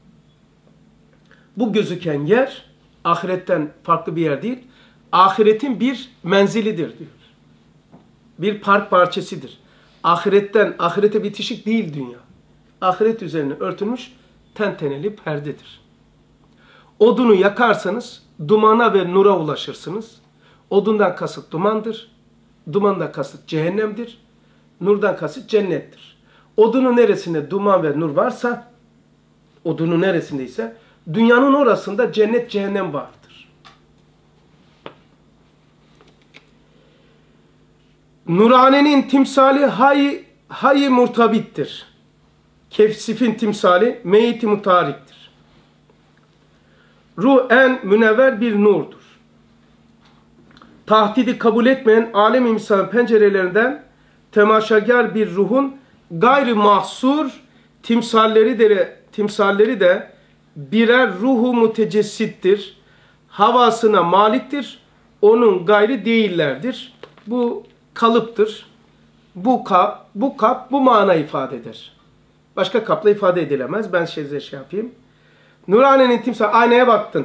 Bu gözüken yer ahiretten farklı bir yer değil. Ahiretin bir menzilidir diyor. Bir park parçasıdır. Ahiretten, ahirete bitişik değil dünya. Ahiret üzerine örtülmüş tenteneli perdedir. Odunu yakarsanız dumana ve nura ulaşırsınız. Odundan kasıt dumandır. Dumandan kasıt cehennemdir. Nurdan kasıt cennettir. Odunun neresinde duman ve nur varsa, odunun neresindeyse, dünyanın orasında cennet cehennem vardır. Nuranenin timsali hay, hay murtabittir. Kefsifin timsali meyit-i mutariktir. Ruh en münevver bir nurdur. Tahdidi kabul etmeyen alem-i misal pencerelerinden temaşagar bir ruhun gayri mahsur timsalleri de, timsalleri de birer ruhu mütecessittir. Havasına maliktir. Onun gayri değillerdir. Bu kalıptır. Bu kap, bu kap bu mana ifade eder. Başka kapla ifade edilemez. Ben size şey yapayım. Nuranenin timsal, aynaya baktın.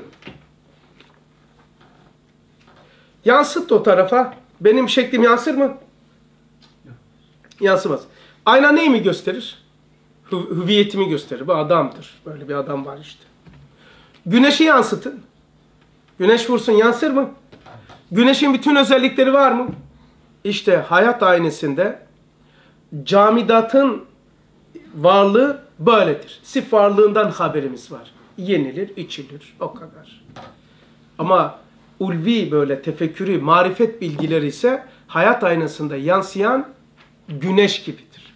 Yansıt o tarafa. Benim şeklim yansır mı? Yansımaz. Ayna neyi mi gösterir? Hü hüviyetimi gösterir. Bu adamdır. Böyle bir adam var işte. Güneşi yansıtın. Güneş vursun yansır mı? Güneşin bütün özellikleri var mı? İşte hayat aynesinde camidatın varlığı böyledir. Sif varlığından haberimiz var. Yenilir, içilir. O kadar. Ama ulvi böyle tefekkürü, marifet bilgileri ise hayat aynasında yansıyan güneş gibidir.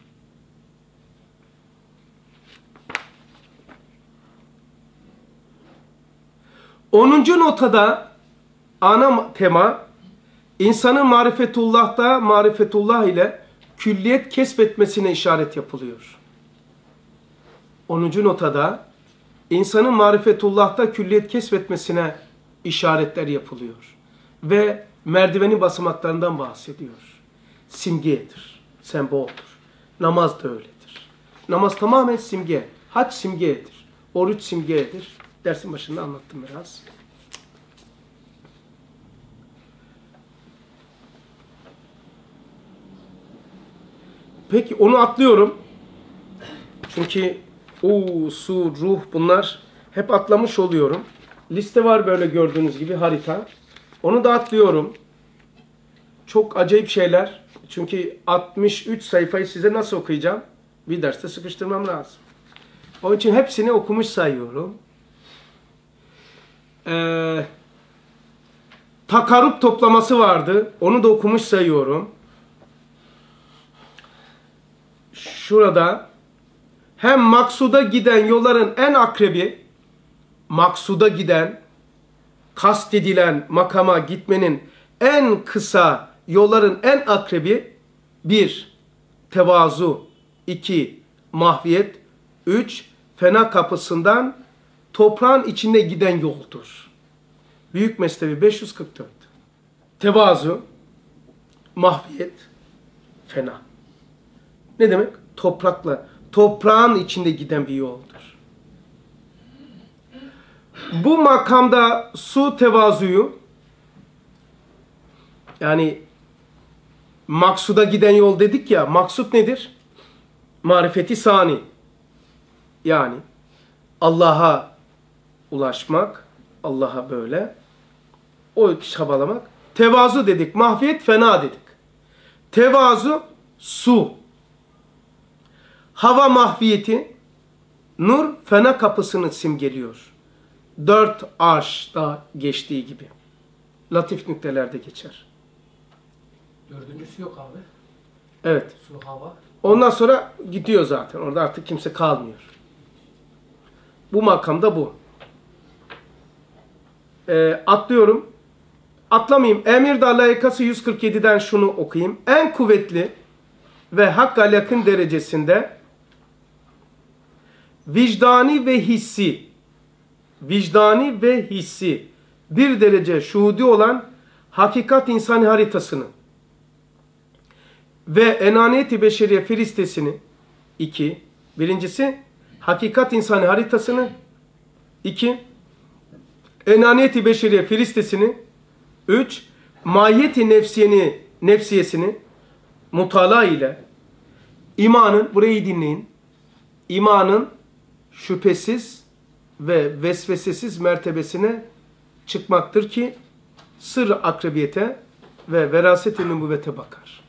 Onuncu notada ana tema insanın marifetullah'ta marifetullah ile külliyet kesbetmesine işaret yapılıyor. Onuncu notada insanın marifetullah'ta külliyet kesbetmesine işaretler yapılıyor. Ve merdivenin basamaklarından bahsediyor. Simgedir, semboldür. Namaz da öyledir. Namaz tamamen simge. Hac simgedir. Oruç simgedir. Dersin başında anlattım biraz. Peki onu atlıyorum. Çünkü o, su, ruh bunlar hep atlamış oluyorum. Liste var böyle gördüğünüz gibi harita. Onu da atlıyorum. Çok acayip şeyler. Çünkü altmış üç sayfayı size nasıl okuyacağım? Bir derste sıkıştırmam lazım. Onun için hepsini okumuş sayıyorum. Ee, takarrup toplaması vardı. Onu da okumuş sayıyorum. Şurada hem maksuda giden yolların en akrebi, maksuda giden, kastedilen makama gitmenin en kısa yolların en akrebi bir, tevazu, iki, mahviyet, üç, fena kapısından toprağın içinde giden yoldur. Büyük Mesnevi beş yüz kırk dört. Tevazu, mahviyet, fena. Ne demek? Toprakla, toprağın içinde giden bir yoldur. Bu makamda su tevazuyu, yani maksuda giden yol dedik ya, maksut nedir? Marifeti sani. Yani Allah'a ulaşmak, Allah'a böyle, o çabalamak. Tevazu dedik, mahfiyet fena dedik. Tevazu su. Hava mahfiyeti, nur fena kapısını simgeliyor. Dört arşta geçtiği gibi. Latif nüktelerde geçer. Dördüncüsü yok abi. Evet. Su, hava. Ondan sonra gidiyor zaten. Orada artık kimse kalmıyor. Bu makamda bu. Ee, atlıyorum. Atlamayayım. Emir-i layıkası yüz kırk yedi'den şunu okuyayım. En kuvvetli ve hakka yakın derecesinde vicdani ve hissi vicdani ve hissi bir derece şuhudi olan hakikat insani haritasını ve enaniyeti beşeriye firistesini iki, birincisi hakikat insani haritasını, iki, enaniyeti beşeriye firistesini, üç, mahiyeti nefsiyeni, nefsiyesini mutala ile imanın, burayı dinleyin, imanın şüphesiz ve vesvesesiz mertebesine çıkmaktır ki sır akrebiyete ve veraset-i nübüvvete bakar.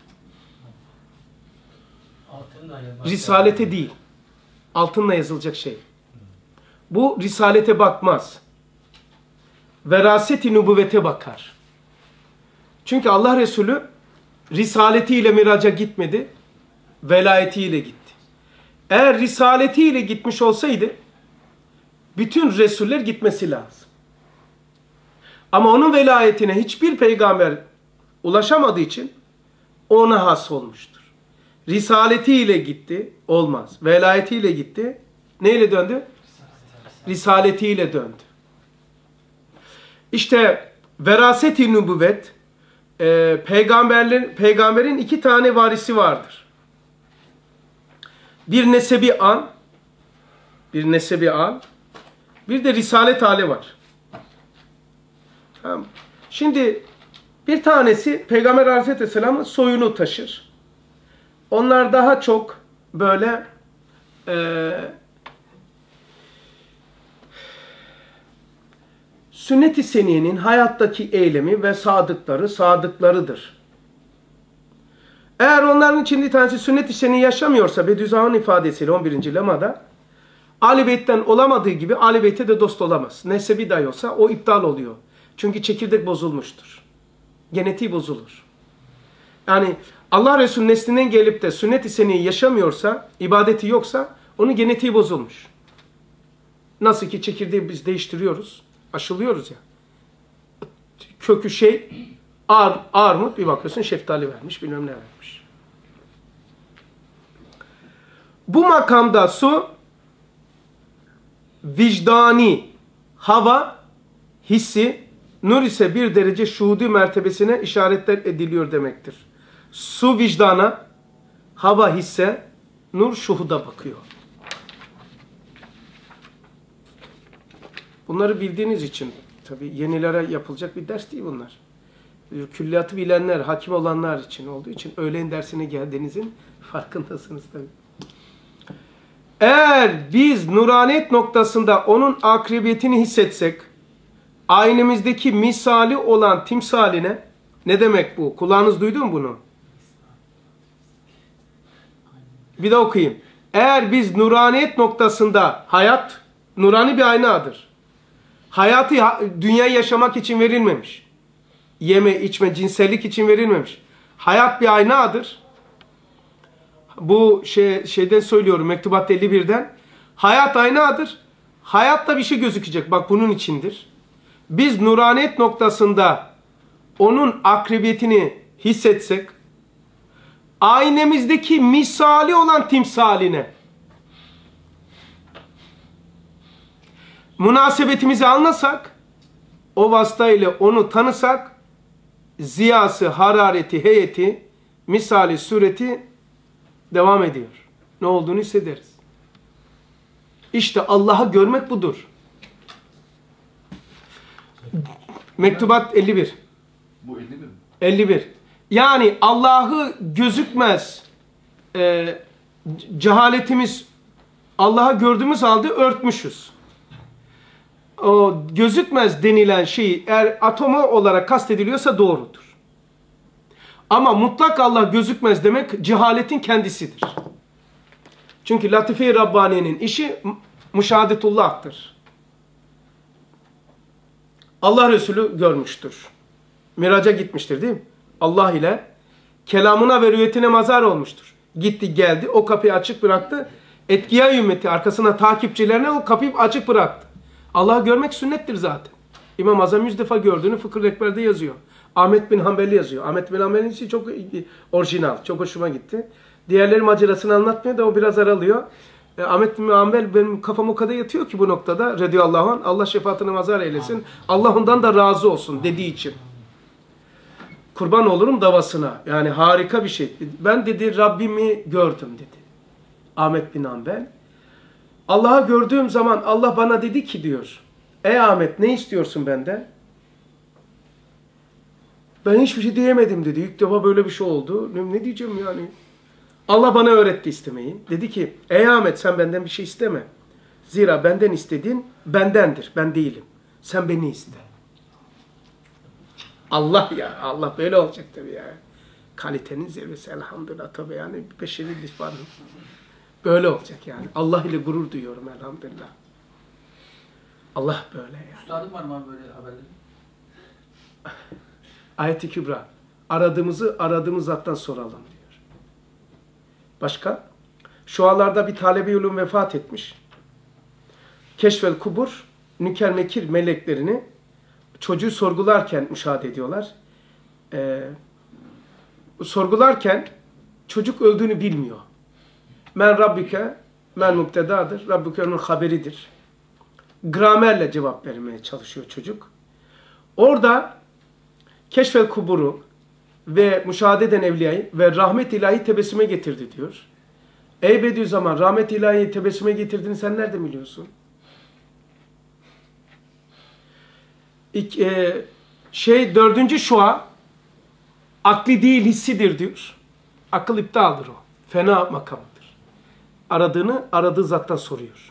Risalete değil. Altınla yazılacak şey. Bu risalete bakmaz. Veraset-i nübüvvete bakar. Çünkü Allah Resulü risaletiyle miraca gitmedi, velayetiyle gitti. Eğer risaletiyle gitmiş olsaydı bütün Resuller gitmesi lazım. Ama onun velayetine hiçbir peygamber ulaşamadığı için ona has olmuştur. Risaletiyle gitti, olmaz. Velayetiyle gitti. Neyle döndü? Risaletiyle döndü. İşte veraset-i nübüvvet, e, peygamberlerin, peygamberin iki tane varisi vardır. Bir nesebi an, bir nesebi an, bir de risalet hali var. Tamam. Şimdi bir tanesi Peygamber Aleyhisselam'ın soyunu taşır. Onlar daha çok böyle e, sünnet-i seniyenin hayattaki eylemi ve sadıkları, sadıklarıdır. Eğer onların içinde bir tanesi sünnet-i seniye yaşamıyorsa Bediüzzaman'ın ifadesiyle on birinci lemada Ali Beyt'ten olamadığı gibi Ali Beyt'e de dost olamaz. Nesebi dahi olsa o iptal oluyor. Çünkü çekirdek bozulmuştur. Genetiği bozulur. Yani Allah Resulü neslinden gelip de sünnet-i seniye yaşamıyorsa, ibadeti yoksa onun genetiği bozulmuş. Nasıl ki çekirdeği biz değiştiriyoruz, aşılıyoruz ya. Kökü şey, ar, armut, bir bakıyorsun şeftali vermiş, bilmem ne vermiş. Bu makamda su, vicdani, hava, hissi, nur ise bir derece şuhudi mertebesine işaretler ediliyor demektir. Su vicdana, hava hisse, nur şuhuda bakıyor. Bunları bildiğiniz için, tabii yenilere yapılacak bir ders değil bunlar. Külliyatı bilenler, hakim olanlar için olduğu için öğlen dersine geldiğinizin farkındasınız tabii. Eğer biz nuraniyet noktasında onun akribiyetini hissetsek, aynımızdaki misali olan timsaline, ne demek bu? Kulağınız duydu mu bunu? Bir de okuyayım. Eğer biz nuraniyet noktasında, hayat, nurani bir aynadır. Hayatı dünyayı yaşamak için verilmemiş. Yeme, içme, cinsellik için verilmemiş. Hayat bir aynadır. Bu şey, şeyden söylüyorum, Mektubat elli bir'den. Hayat aynadır. Hayatta bir şey gözükecek. Bak bunun içindir. Biz nuraniyet noktasında onun akrebiyetini hissetsek, aynemizdeki misali olan timsaline münasebetimizi anlasak, o vasıtayla onu tanısak, ziyası, harareti, heyeti, misali, sureti devam ediyor. Ne olduğunu hissederiz. İşte Allah'ı görmek budur. Mektubat elli bir. Bu elli bir mi? elli bir. Yani Allah'ı gözükmez. E, cehaletimiz Allah'ı gördüğümüz halde örtmüşüz. O gözükmez denilen şey eğer atomu olarak kastediliyorsa doğrudur. Ama mutlak Allah gözükmez demek cehaletin kendisidir. Çünkü Latife-i Rabbani'nin işi müşahedetullah'tır. Allah Resulü görmüştür. Miraca gitmiştir değil mi? Allah ile kelamına ve rüyetine mazhar olmuştur. Gitti geldi o kapıyı açık bıraktı. Etkiya ümmeti arkasına takipçilerine o kapıyı açık bıraktı. Allah'ı görmek sünnettir zaten. İmam Azam yüz defa gördüğünü Fıkıh-ı Ekber'de yazıyor. Ahmet bin Hanbeli yazıyor. Ahmet bin Hanbeli'nin işi çok orijinal. Çok hoşuma gitti. Diğerleri macerasını anlatmıyor da o biraz aralıyor. E, Ahmet bin Hanbel benim kafam o kadar yatıyor ki bu noktada. Radıyallahu anh. Allah şefaatine mazhar eylesin. Allah ondan da razı olsun dediği için. Kurban olurum davasına. Yani harika bir şey. Ben dedi Rabbimi gördüm dedi. Ahmet bin Hanbel. Allah'ı gördüğüm zaman Allah bana dedi ki diyor. Ey Ahmet ne istiyorsun benden? Ben hiçbir şey diyemedim dedi. İlk defa böyle bir şey oldu. Ne, ne diyeceğim yani? Allah bana öğretti istemeyi. Dedi ki ey Ahmet sen benden bir şey isteme. Zira benden istediğin bendendir. Ben değilim. Sen beni iste. Allah ya. Allah böyle olacak tabii ya. Kalitenin zirvesi elhamdülillah tabii yani. Beşeri lifanın. Böyle olacak yani. Allah ile gurur duyuyorum elhamdülillah. Allah böyle yani. Üstadım var mı böyle haberleri? Ayet-i Kübra. Aradığımızı aradığımız zattan soralım diyor. Başka? Şualarda bir talebe-i ulum vefat etmiş. Keşfel kubur, nüker mekir meleklerini çocuğu sorgularken müşahede ediyorlar. Ee, sorgularken çocuk öldüğünü bilmiyor. Men Rabbike, men mubtedadır. Rabbike onun haberidir. Gramerle cevap vermeye çalışıyor çocuk. Orada keşfel kuburu ve müşahede eden evliyayı ve rahmet ilahi tebessüme getirdi diyor. Ey Bediüzzaman rahmet ilahi tebessüme getirdiğini sen nerede biliyorsun? İk, e, şey dördüncü şua akli değil hissidir diyor. Akıl iptaldır o. Fena makamıdır. Aradığını aradığı zattan soruyor.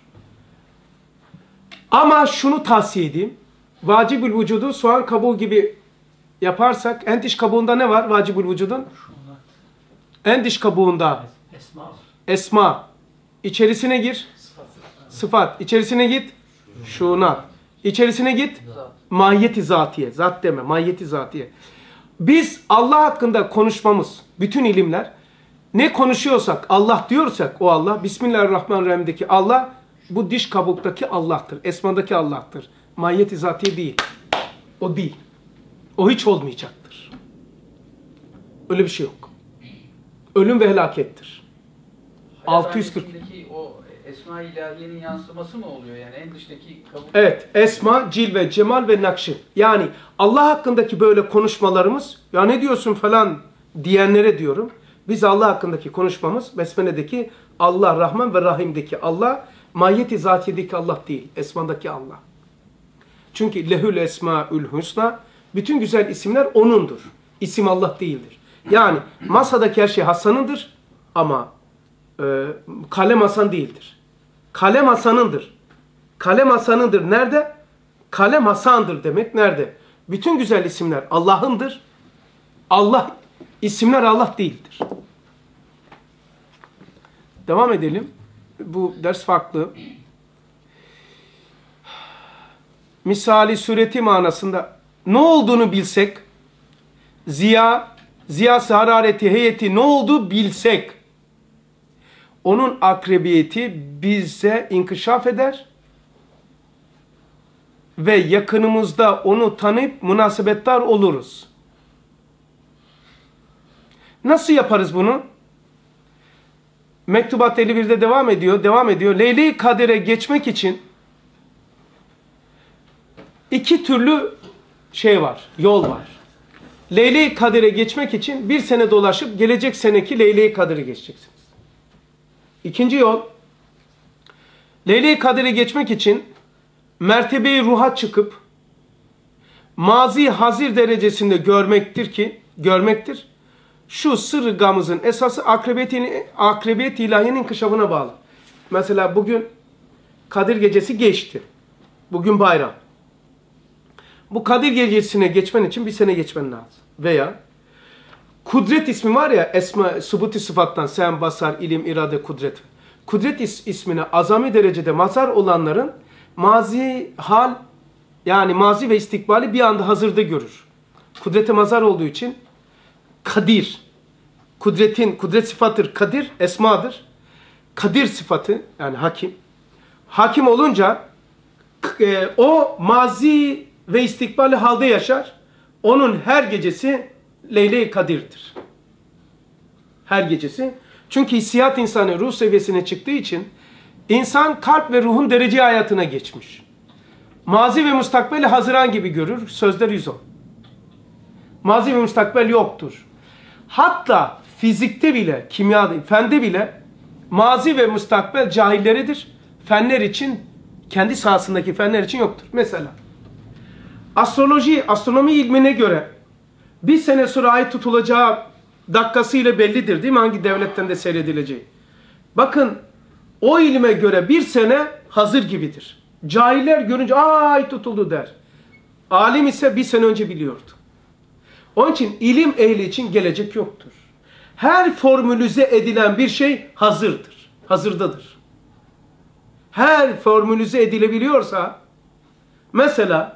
Ama şunu tavsiye edeyim. Vacibül vücudu soğan kabuğu gibi yaparsak en dış kabuğunda ne var vacibül vücudun? En dış kabuğunda Esma. esma. İçerisine gir. Sıfat. İçerisine git. Şunat. İçerisine git. Mahiyeti zatiye. Zat deme. Mahiyeti zatiye. Biz Allah hakkında konuşmamız, bütün ilimler, ne konuşuyorsak, Allah diyorsak o Allah, Bismillahirrahmanirrahim'deki Allah, bu diş kabuktaki Allah'tır. Esmadaki Allah'tır. Mahiyeti zatiye değil. O değil. O hiç olmayacaktır. Öyle bir şey yok. Ölüm ve helakettir. altı yüz kırk. O Esma-i İlahiye'nin yansıması mı oluyor yani en dıştaki kabuk? Evet. Esma, cilve, cemal ve nakşi. Yani Allah hakkındaki böyle konuşmalarımız, ya ne diyorsun falan diyenlere diyorum. Biz Allah hakkındaki konuşmamız, Besmele'deki Allah, Rahman ve Rahim'deki Allah, mahiyeti zatiyedeki Allah değil. Esma'daki Allah. Çünkü lehül esmaül husna, bütün güzel isimler O'nundur. İsim Allah değildir. Yani masadaki her şey Hasan'ındır ama e, kalem Hasan değildir. Kalem Hasan'ındır. Kalem Hasan'ındır. Nerede? Kalem Hasan'dır demek nerede? Bütün güzel isimler Allah'ındır. Allah, isimler Allah değildir. Devam edelim. Bu ders farklı. Misali sureti manasında ne olduğunu bilsek, ziya, ziyası harareti, heyeti ne olduğu bilsek, onun akrebiyeti bize inkişaf eder ve yakınımızda onu tanıyıp münasebettar oluruz. Nasıl yaparız bunu? Mektubat elli birde devam ediyor. Devam ediyor. Leyle-i Kadir'e geçmek için iki türlü şey var. Yol var. Leyle-i Kadir'e geçmek için bir sene dolaşıp gelecek seneki Leyle-i Kadir'e geçeceksiniz. İkinci yol, Leyle-i Kadir'e geçmek için mertebe-i ruha çıkıp mazi hazir derecesinde görmektir ki, görmektir. Şu sır gamızın esası akrebiyet, akrebiyet ilahiyenin inkişafına bağlı. Mesela bugün Kadir gecesi geçti. Bugün bayram. Bu Kadir gecesine geçmen için bir sene geçmen lazım. Veya kudret ismi var ya, esma, subuti sıfattan sen, basar, ilim, irade, kudret. Kudret is, ismine azami derecede mazhar olanların mazi hal, yani mazi ve istikbali bir anda hazırda görür. Kudrete mazhar olduğu için Kadir, kudretin, kudret sıfattır, Kadir, esmadır. Kadir sıfatı, yani hakim. Hakim olunca e, o mazi ve istikbali halde yaşar. Onun her gecesi Leyle-i Kadir'dir. Her gecesi. Çünkü hissiyat insanı ruh seviyesine çıktığı için insan kalp ve ruhun derece hayatına geçmiş. Mazi ve mustakbeli Haziran gibi görür. Sözler yüz on. Mazi ve mustakbel yoktur. Hatta fizikte bile, kimyada, fende bile mazi ve mustakbel cahilleridir. Fenler için, kendi sahasındaki fenler için yoktur. Mesela astroloji, astronomi ilmine göre bir sene sonra ay tutulacağı dakikasıyla bellidir değil mi? Hangi devletten de seyredileceği. Bakın o ilme göre bir sene hazır gibidir. Cahiller görünce ay tutuldu der. Alim ise bir sene önce biliyordu. Onun için ilim ehli için gelecek yoktur. Her formülize edilen bir şey hazırdır. Hazırdadır. Her formülize edilebiliyorsa, mesela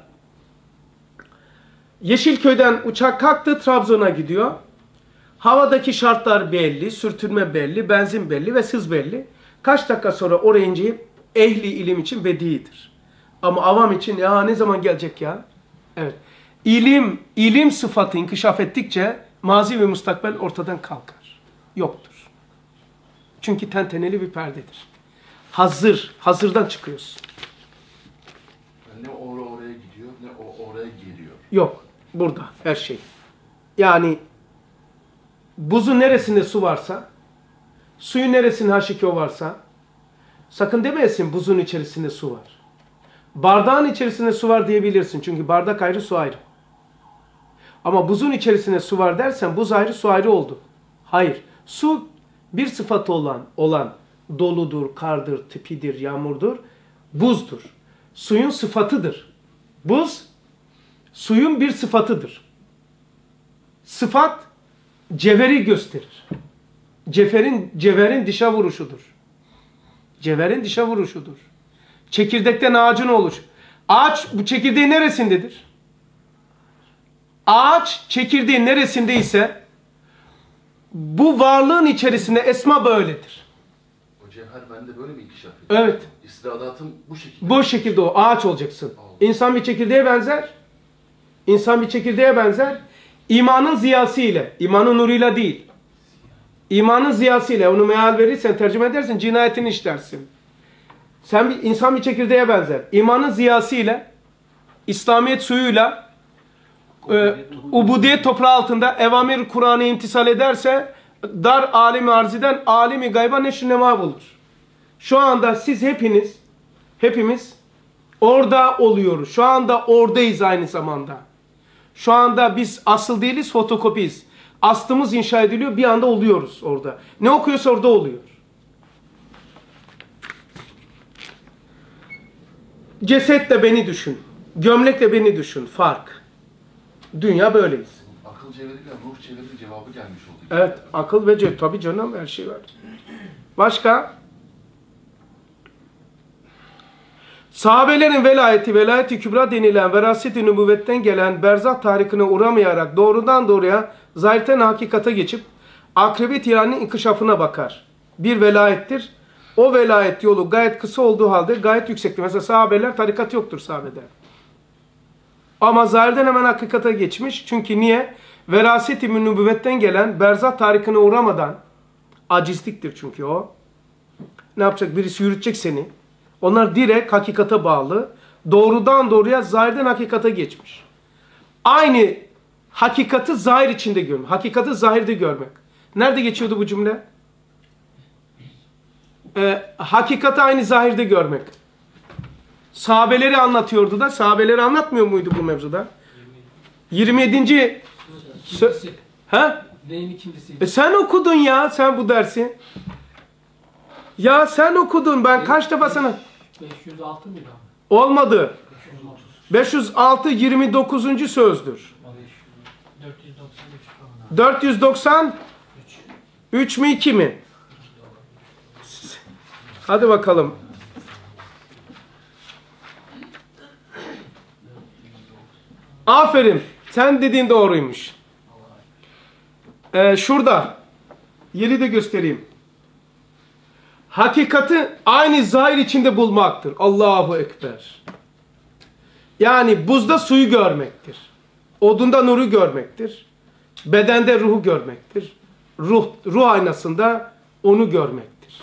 Yeşilköy'den uçak kalktı, Trabzon'a gidiyor. Havadaki şartlar belli, sürtünme belli, benzin belli ve hız belli. Kaç dakika sonra oraya ineceği ehli ilim için bediidir. Ama avam için ya ne zaman gelecek ya? Evet. İlim, ilim sıfatı inkişaf ettikçe mazi ve mustakbel ortadan kalkar. Yoktur. Çünkü tenteneli bir perdedir. Hazır, hazırdan çıkıyorsun. Ne o oraya gidiyor, ne o oraya geliyor. Yok, burada her şey. Yani buzun neresinde su varsa, suyun neresinde H iki O varsa, sakın demeyesin buzun içerisinde su var. Bardağın içerisinde su var diyebilirsin. Çünkü bardak ayrı, su ayrı. Ama buzun içerisinde su var dersen buz ayrı, su ayrı oldu. Hayır. Su bir sıfatı olan, olan doludur, kardır, tipidir, yağmurdur, buzdur. Suyun sıfatıdır. Buz, suyun bir sıfatıdır. Sıfat, cevheri gösterir. Cevherin, cevherin dişe vuruşudur. Cevherin dişe vuruşudur. Çekirdekten ağacın olur. Ağaç bu çekirdeğin neresindedir? Ağaç çekirdeğin neresindeyse bu varlığın içerisinde esma böyledir. O cevher bende böyle mi inkişaf ediyor? Evet. İstidadatım bu şekilde. Bu şekilde o ağaç olacaksın. İnsan bir çekirdeğe benzer. İnsan bir çekirdeğe benzer. İmanın ziyası ile, imanın nuruyla değil. İmanın ziyası ile onu meal verirsen, tercüme edersin, cinayetini işlersin. Sen bir insan bir çekirdeğe benzer. İmanın ziyası ile, İslamiyet suyuyla, e, ubudiyet toprağı altında evamir Kur'an'ı imtisal ederse, dar alemi arziden alemi gayba neşr nema bulur. Şu anda siz hepiniz, hepimiz orada oluyoruz. Şu anda oradayız aynı zamanda. Şu anda biz asıl değiliz, fotokopiyiz. Aslımız inşa ediliyor, bir anda oluyoruz orada. Ne okuyorsa orada oluyor. Cesetle beni düşün. Gömlekle beni düşün. Fark. Dünya böyleyiz. Akıl cevheriyle ruh cevheri cevabı gelmiş oldu. Evet. Akıl ve cevher. Tabii canım her şey var. Başka? Sahabelerin velayeti, velayeti kübra denilen veraset-i nübüvvetten gelen berzah tarikine uğramayarak doğrudan doğruya zahirten hakikate geçip akrebet ilanının inkişafına bakar. Bir velayettir. O velayet yolu gayet kısa olduğu halde gayet yüksektir. Mesela sahabeler tarikat yoktur sahabede. Ama zahirden hemen hakikate geçmiş. Çünkü niye? Veraset-i nübüvvetten gelen berzah tarikine uğramadan, acizliktir çünkü o. Ne yapacak? Birisi yürütecek seni. Onlar direkt hakikate bağlı. Doğrudan doğruya zahirden hakikate geçmiş. Aynı hakikati zahir içinde görmek. Hakikati zahirde görmek. Nerede geçiyordu bu cümle? Ee, hakikati aynı zahirde görmek. Sahabeleri anlatıyordu da. Sahabeleri anlatmıyor muydu bu mevzuda? yirmi yedinci İkincisi. Ha? Neyin ikincisi? E sen okudun ya sen bu dersi. Ya sen okudun. Ben kaç defa sana... beş yüz altı mıydı abi? Olmadı. beş yüz altı yirmi dokuzuncu sözdür. dört yüz doksan üç falan abi. dört yüz doksan üç mü iki mi? Hadi bakalım. Aferin. Sen dediğin doğruymuş. Ee, şurada. Yeri de göstereyim. Hakikati aynı zahir içinde bulmaktır. Allahu Ekber. Yani buzda suyu görmektir. Odunda nuru görmektir. Bedende ruhu görmektir. Ruh, ruh aynasında onu görmektir.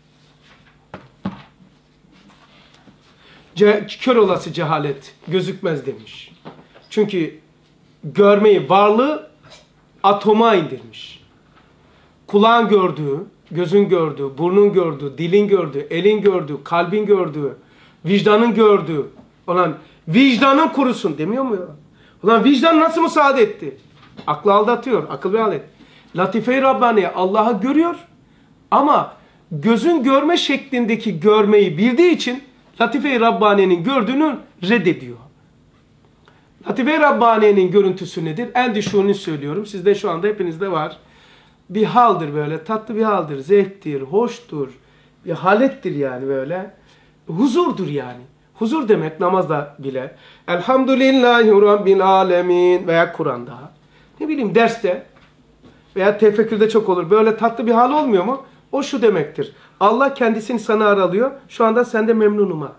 Ce kör olası cehalet gözükmez demiş. Çünkü görmeyi, varlığı atoma indirmiş. Kulağın gördüğü, gözün gördüğü, burnun gördüğü, dilin gördüğü, elin gördüğü, kalbin gördüğü, vicdanın gördüğü olan vicdanın kurusun demiyor mu ya? Ulan vicdan nasıl müsaade etti? Aklı aldatıyor, akıl bir alet. Latife-i Rabbaniye Allah'ı görüyor ama gözün görme şeklindeki görmeyi bildiği için Latife-i Rabbaniye'nin gördüğünü reddediyor. Latife-i Rabbaniye'nin görüntüsü nedir? En düşüğünü söylüyorum. Sizde şu anda hepinizde var. Bir haldir böyle, tatlı bir haldir, zevktir, hoştur, bir halettir yani böyle. Huzurdur yani. Huzur demek namazda bile. Elhamdülillahi Rabbil Alemin veya Kur'an'da. Ne bileyim derste veya tefekkürde çok olur. Böyle tatlı bir hal olmuyor mu? O şu demektir. Allah kendisini sana aralıyor. Şu anda sende memnunum ha.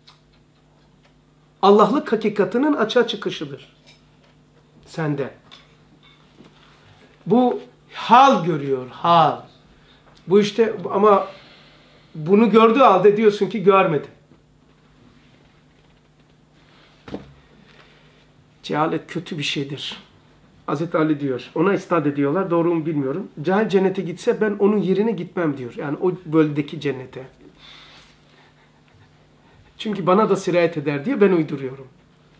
Allah'lık hakikatinin açığa çıkışıdır. Sende. Bu hal görüyor, hal. Bu işte ama bunu gördüğü halde diyorsun ki görmedi. Cehalet kötü bir şeydir. Hazreti Ali diyor. Ona isnat ediyorlar. Doğru mu bilmiyorum. Cahil cennete gitse ben onun yerine gitmem diyor. Yani o bölgedeki cennete. Çünkü bana da sirayet eder diye ben uyduruyorum.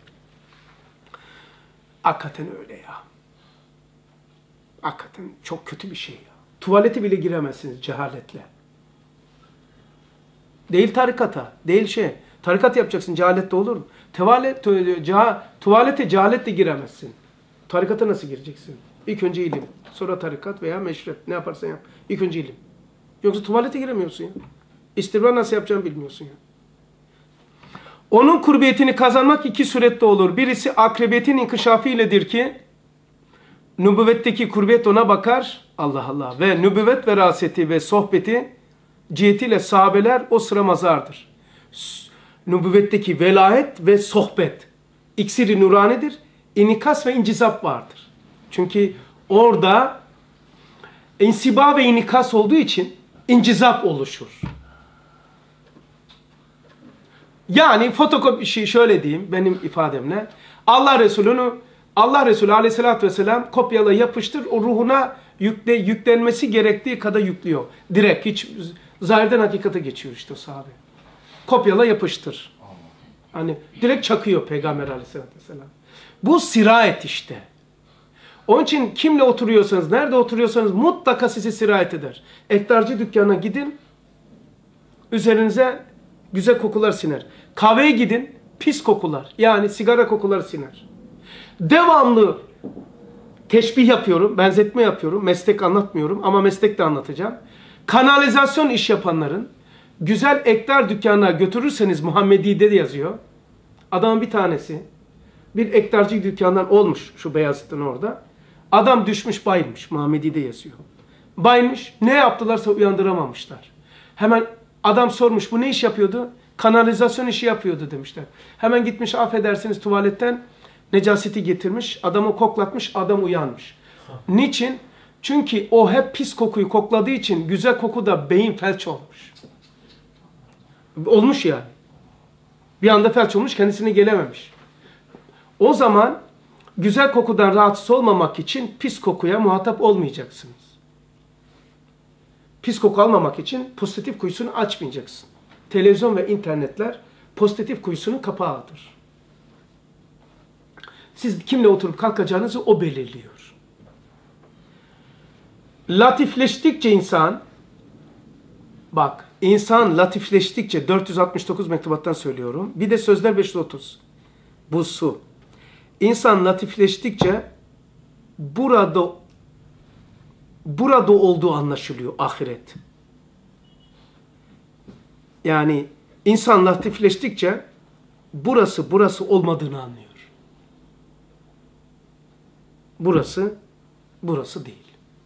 Hakikaten öyle ya. Hakikaten çok kötü bir şey ya. Tuvalete bile giremezsiniz cehaletle. Değil tarikata, değil şey. Tarikat yapacaksın, cehalette olur mu? Tevalet, ceha, tuvalete cehaletle giremezsin. Tarikata nasıl gireceksin? İlk önce ilim, sonra tarikat veya meşrep. Ne yaparsan yap. İlk önce ilim. Yoksa tuvalete giremiyorsun ya. İstibra nasıl yapacağını bilmiyorsun ya. Onun kurbiyetini kazanmak iki surette olur. Birisi akrebiyetin inkişafı iledir ki nübüvvetteki kurbiyet ona bakar. Allah Allah. Ve nübüvvet veraseti ve sohbeti cihetiyle sahabeler o sıra mazardır. Nübüvvetteki velayet ve sohbet iksiri nuranidir. İnikas ve incizap vardır. Çünkü orada insiba ve inikas olduğu için incizap oluşur. Yani fotokopi şey şöyle diyeyim benim ifademle. Allah Resulü'nü Allah Resulü Aleyhisselatü Vesselam kopyala yapıştır o ruhuna yükle, yüklenmesi gerektiği kadar yüklüyor. Direkt hiç zahirden hakikate geçiyor işte o sahabe. Kopyala yapıştır. Hani direkt çakıyor Peygamber Aleyhisselatü Vesselam. Bu sirayet işte. Onun için kimle oturuyorsanız, nerede oturuyorsanız mutlaka sizi sirayet eder. Ektarcı dükkanına gidin, üzerinize güzel kokular siner. Kahveye gidin, pis kokular, yani sigara kokuları siner. Devamlı teşbih yapıyorum, benzetme yapıyorum, meslek anlatmıyorum ama meslek de anlatacağım. Kanalizasyon iş yapanların güzel ektar dükkanına götürürseniz Muhammedi'de de yazıyor. Adamın bir tanesi bir ektarcı dükkandan olmuş şu Beyazıt'ın orada. Adam düşmüş bayılmış. Muhammedi'de yazıyor. Bayılmış. Ne yaptılarsa uyandıramamışlar. Hemen adam sormuş bu ne iş yapıyordu? Kanalizasyon işi yapıyordu demişler. Hemen gitmiş affedersiniz tuvaletten Necaseti getirmiş, adamı koklatmış, adam uyanmış. Niçin? Çünkü o hep pis kokuyu kokladığı için güzel koku da beyin felç olmuş. Olmuş yani. Bir anda felç olmuş, kendisine gelememiş. O zaman güzel kokudan rahatsız olmamak için pis kokuya muhatap olmayacaksınız. Pis koku almamak için pozitif kuyusunu açmayacaksın. Televizyon ve internetler pozitif kuyusunun kapağıdır. Siz kimle oturup kalkacağınızı o belirliyor. Latifleştikçe insan, bak insan latifleştikçe, dört yüz altmış dokuz mektubattan söylüyorum. Bir de Sözler beş yüz otuz. Bu su. İnsan latifleştikçe burada burada olduğu anlaşılıyor ahiret. Yani insan latifleştikçe burası burası olmadığını anlıyor. Burası burası değil.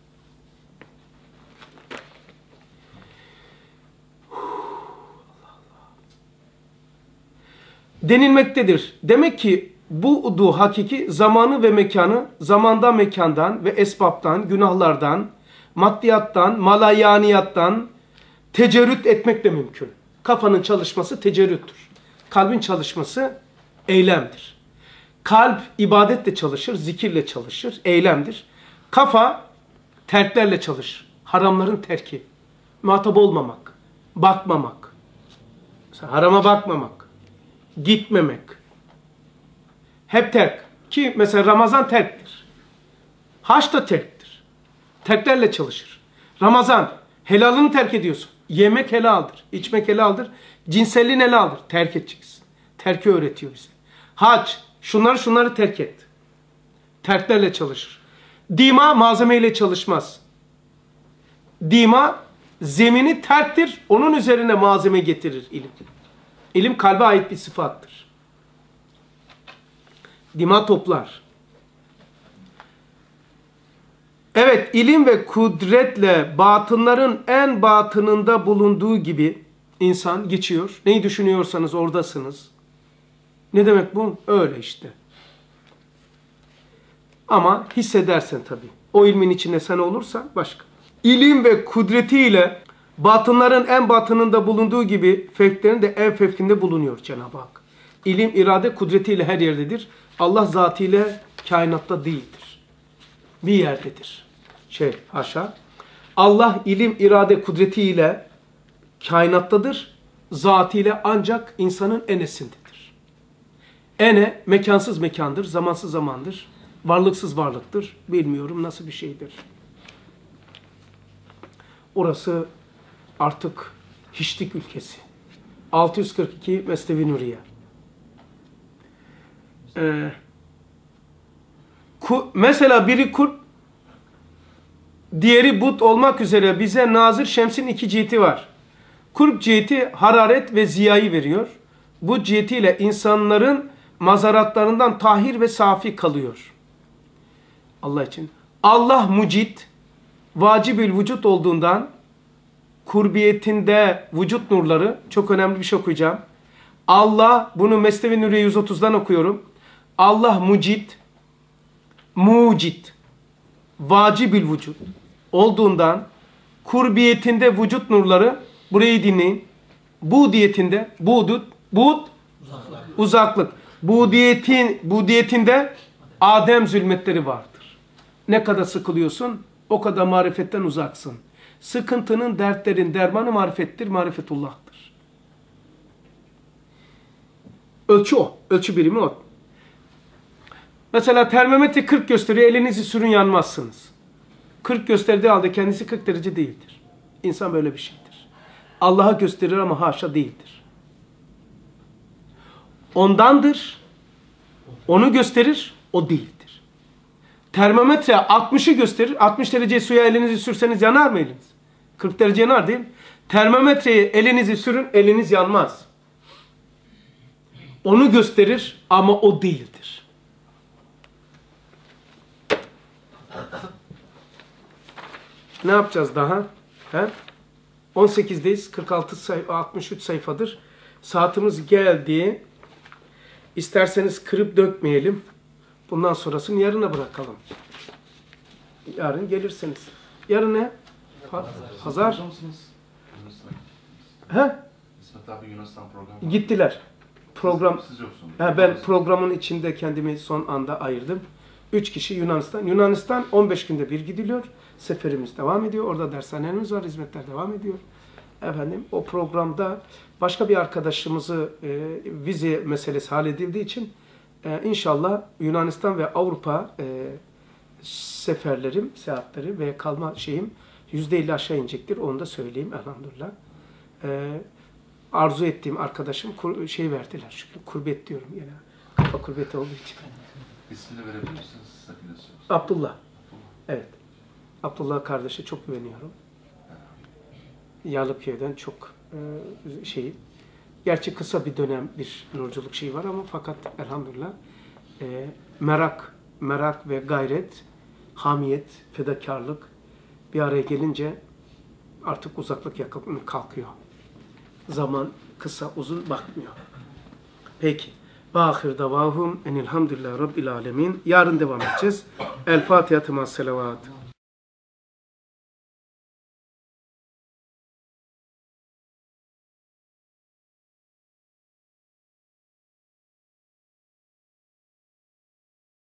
Denilmektedir. Demek ki bu udu hakiki zamanı ve mekanı zamandan, mekandan ve esbaptan, günahlardan, maddiyattan, malayaniyattan tecerrüt etmek de mümkün. Kafanın çalışması tecerrüttür. Kalbin çalışması eylemdir. Kalp ibadetle çalışır, zikirle çalışır, eylemdir. Kafa terklerle çalışır. Haramların terki. Muhatap olmamak, bakmamak. Mesela harama bakmamak, gitmemek. Hep terk. Ki mesela Ramazan terktir. Haç da terktir. Terklerle çalışır. Ramazan helalını terk ediyorsun. Yemek helaldir, içmek helaldir, cinselliğin helaldir. Terk edeceksin. Terki öğretiyor bize. Hac, şunları şunları terk et. Terklerle çalışır. Dima malzemeyle çalışmaz. Dima zemini terktir, onun üzerine malzeme getirir ilim. İlim kalbe ait bir sıfattır. Dima toplar. Evet, ilim ve kudretle batınların en batınında bulunduğu gibi insan geçiyor. Neyi düşünüyorsanız oradasınız. Ne demek bu? Öyle işte. Ama hissedersen tabii. O ilmin içinde sen olursan başka. İlim ve kudretiyle batınların en batınında bulunduğu gibi fevklerin de en fevkinde bulunuyor Cenab-ı Hak. İlim, irade, kudretiyle her yerdedir. Allah zatıyla kainatta değildir. Bir yerdedir. Şey haşa. Allah ilim, irade, kudretiyle kainattadır. Zatıyla ancak insanın enesindedir. Ene mekansız mekandır, zamansız zamandır. Varlıksız varlıktır. Bilmiyorum nasıl bir şeydir. Orası artık hiçlik ülkesi. altı yüz kırk iki Mesnevi Nuriye. Ee, ku, mesela biri kul, diğeri but olmak üzere bize nazır şemsin iki ciheti var. Kurb ciheti hararet ve ziyayı veriyor. Bu cihetiyle insanların mazaratlarından tahir ve safi kalıyor. Allah için. Allah mucit, vacibül vücut olduğundan kurbiyetinde vücut nurları, çok önemli bir şey okuyacağım. Allah, bunu Mesnevi Nuriye yüz otuzdan okuyorum. Allah mucit, mucit, vacibül vücut olduğundan kurbiyetinde vücut nurları, burayı dinleyin. Budiyetinde, budut, bud, uzaklık. uzaklık. Budiyetin, budiyetinde Adem zulmetleri vardır. Ne kadar sıkılıyorsun, o kadar marifetten uzaksın. Sıkıntının, dertlerin dermanı marifettir, marifetullah'tır. Ölçü o, ölçü birimi o. Mesela termometre kırk gösteriyor, elinizi sürün yanmazsınız. kırk gösterdiği halde kendisi kırk derece değildir. İnsan böyle bir şeydir. Allah'a gösterir ama haşa değildir. Ondandır, onu gösterir, o değildir. Termometre altmışı gösterir, altmış derece suya elinizi sürseniz yanar mı eliniz? kırk derece yanar değil mi? Termometreyi elinizi sürün, eliniz yanmaz. Onu gösterir ama o değildir. Ne yapacağız daha? He? on sekizdeyiz. kırk altı sayfa, altmış üç sayfadır. Saatimiz geldi. İsterseniz kırıp dökmeyelim. Bundan sonrasını yarına bırakalım. Yarın gelirsiniz. Yarın ne? Pa- Pazar. Orada mısınız? Yunanistan'a He? İsmet abi Yunanistan programı. Gittiler. Program. Siz, siz yoksunuz. Ha, ben programın içinde kendimi son anda ayırdım. Üç kişi Yunanistan. Yunanistan on beş günde bir gidiliyor. Seferimiz devam ediyor. Orada dershanemiz var. Hizmetler devam ediyor. Efendim o programda başka bir arkadaşımızı e, vize meselesi halledildiği için e, inşallah Yunanistan ve Avrupa e, seferlerim, seyahatleri ve kalma şeyim yüzde elli aşağı inecektir. Onu da söyleyeyim elhamdülillah. E, arzu ettiğim arkadaşım kur, şey verdiler. Şükrü, kurbet diyorum yine. Kafa kurbeti olduğu için. İsmini verebilir misiniz? Sakıncası yok. Abdullah. Evet. Abdullah kardeşe çok güveniyorum. Yalıköy'den çok e, şey. Gerçi kısa bir dönem bir nurculuk şeyi var ama fakat elhamdülillah e, merak, merak ve gayret, hamiyet, fedakarlık bir araya gelince artık uzaklık yakın kalkıyor. Zaman kısa uzun bakmıyor. Peki. Vâhir davâhum enilhamdülillâhi rabbil âlemin. Yarın devam edeceğiz. El Fatiha-tı ma'as-selavat.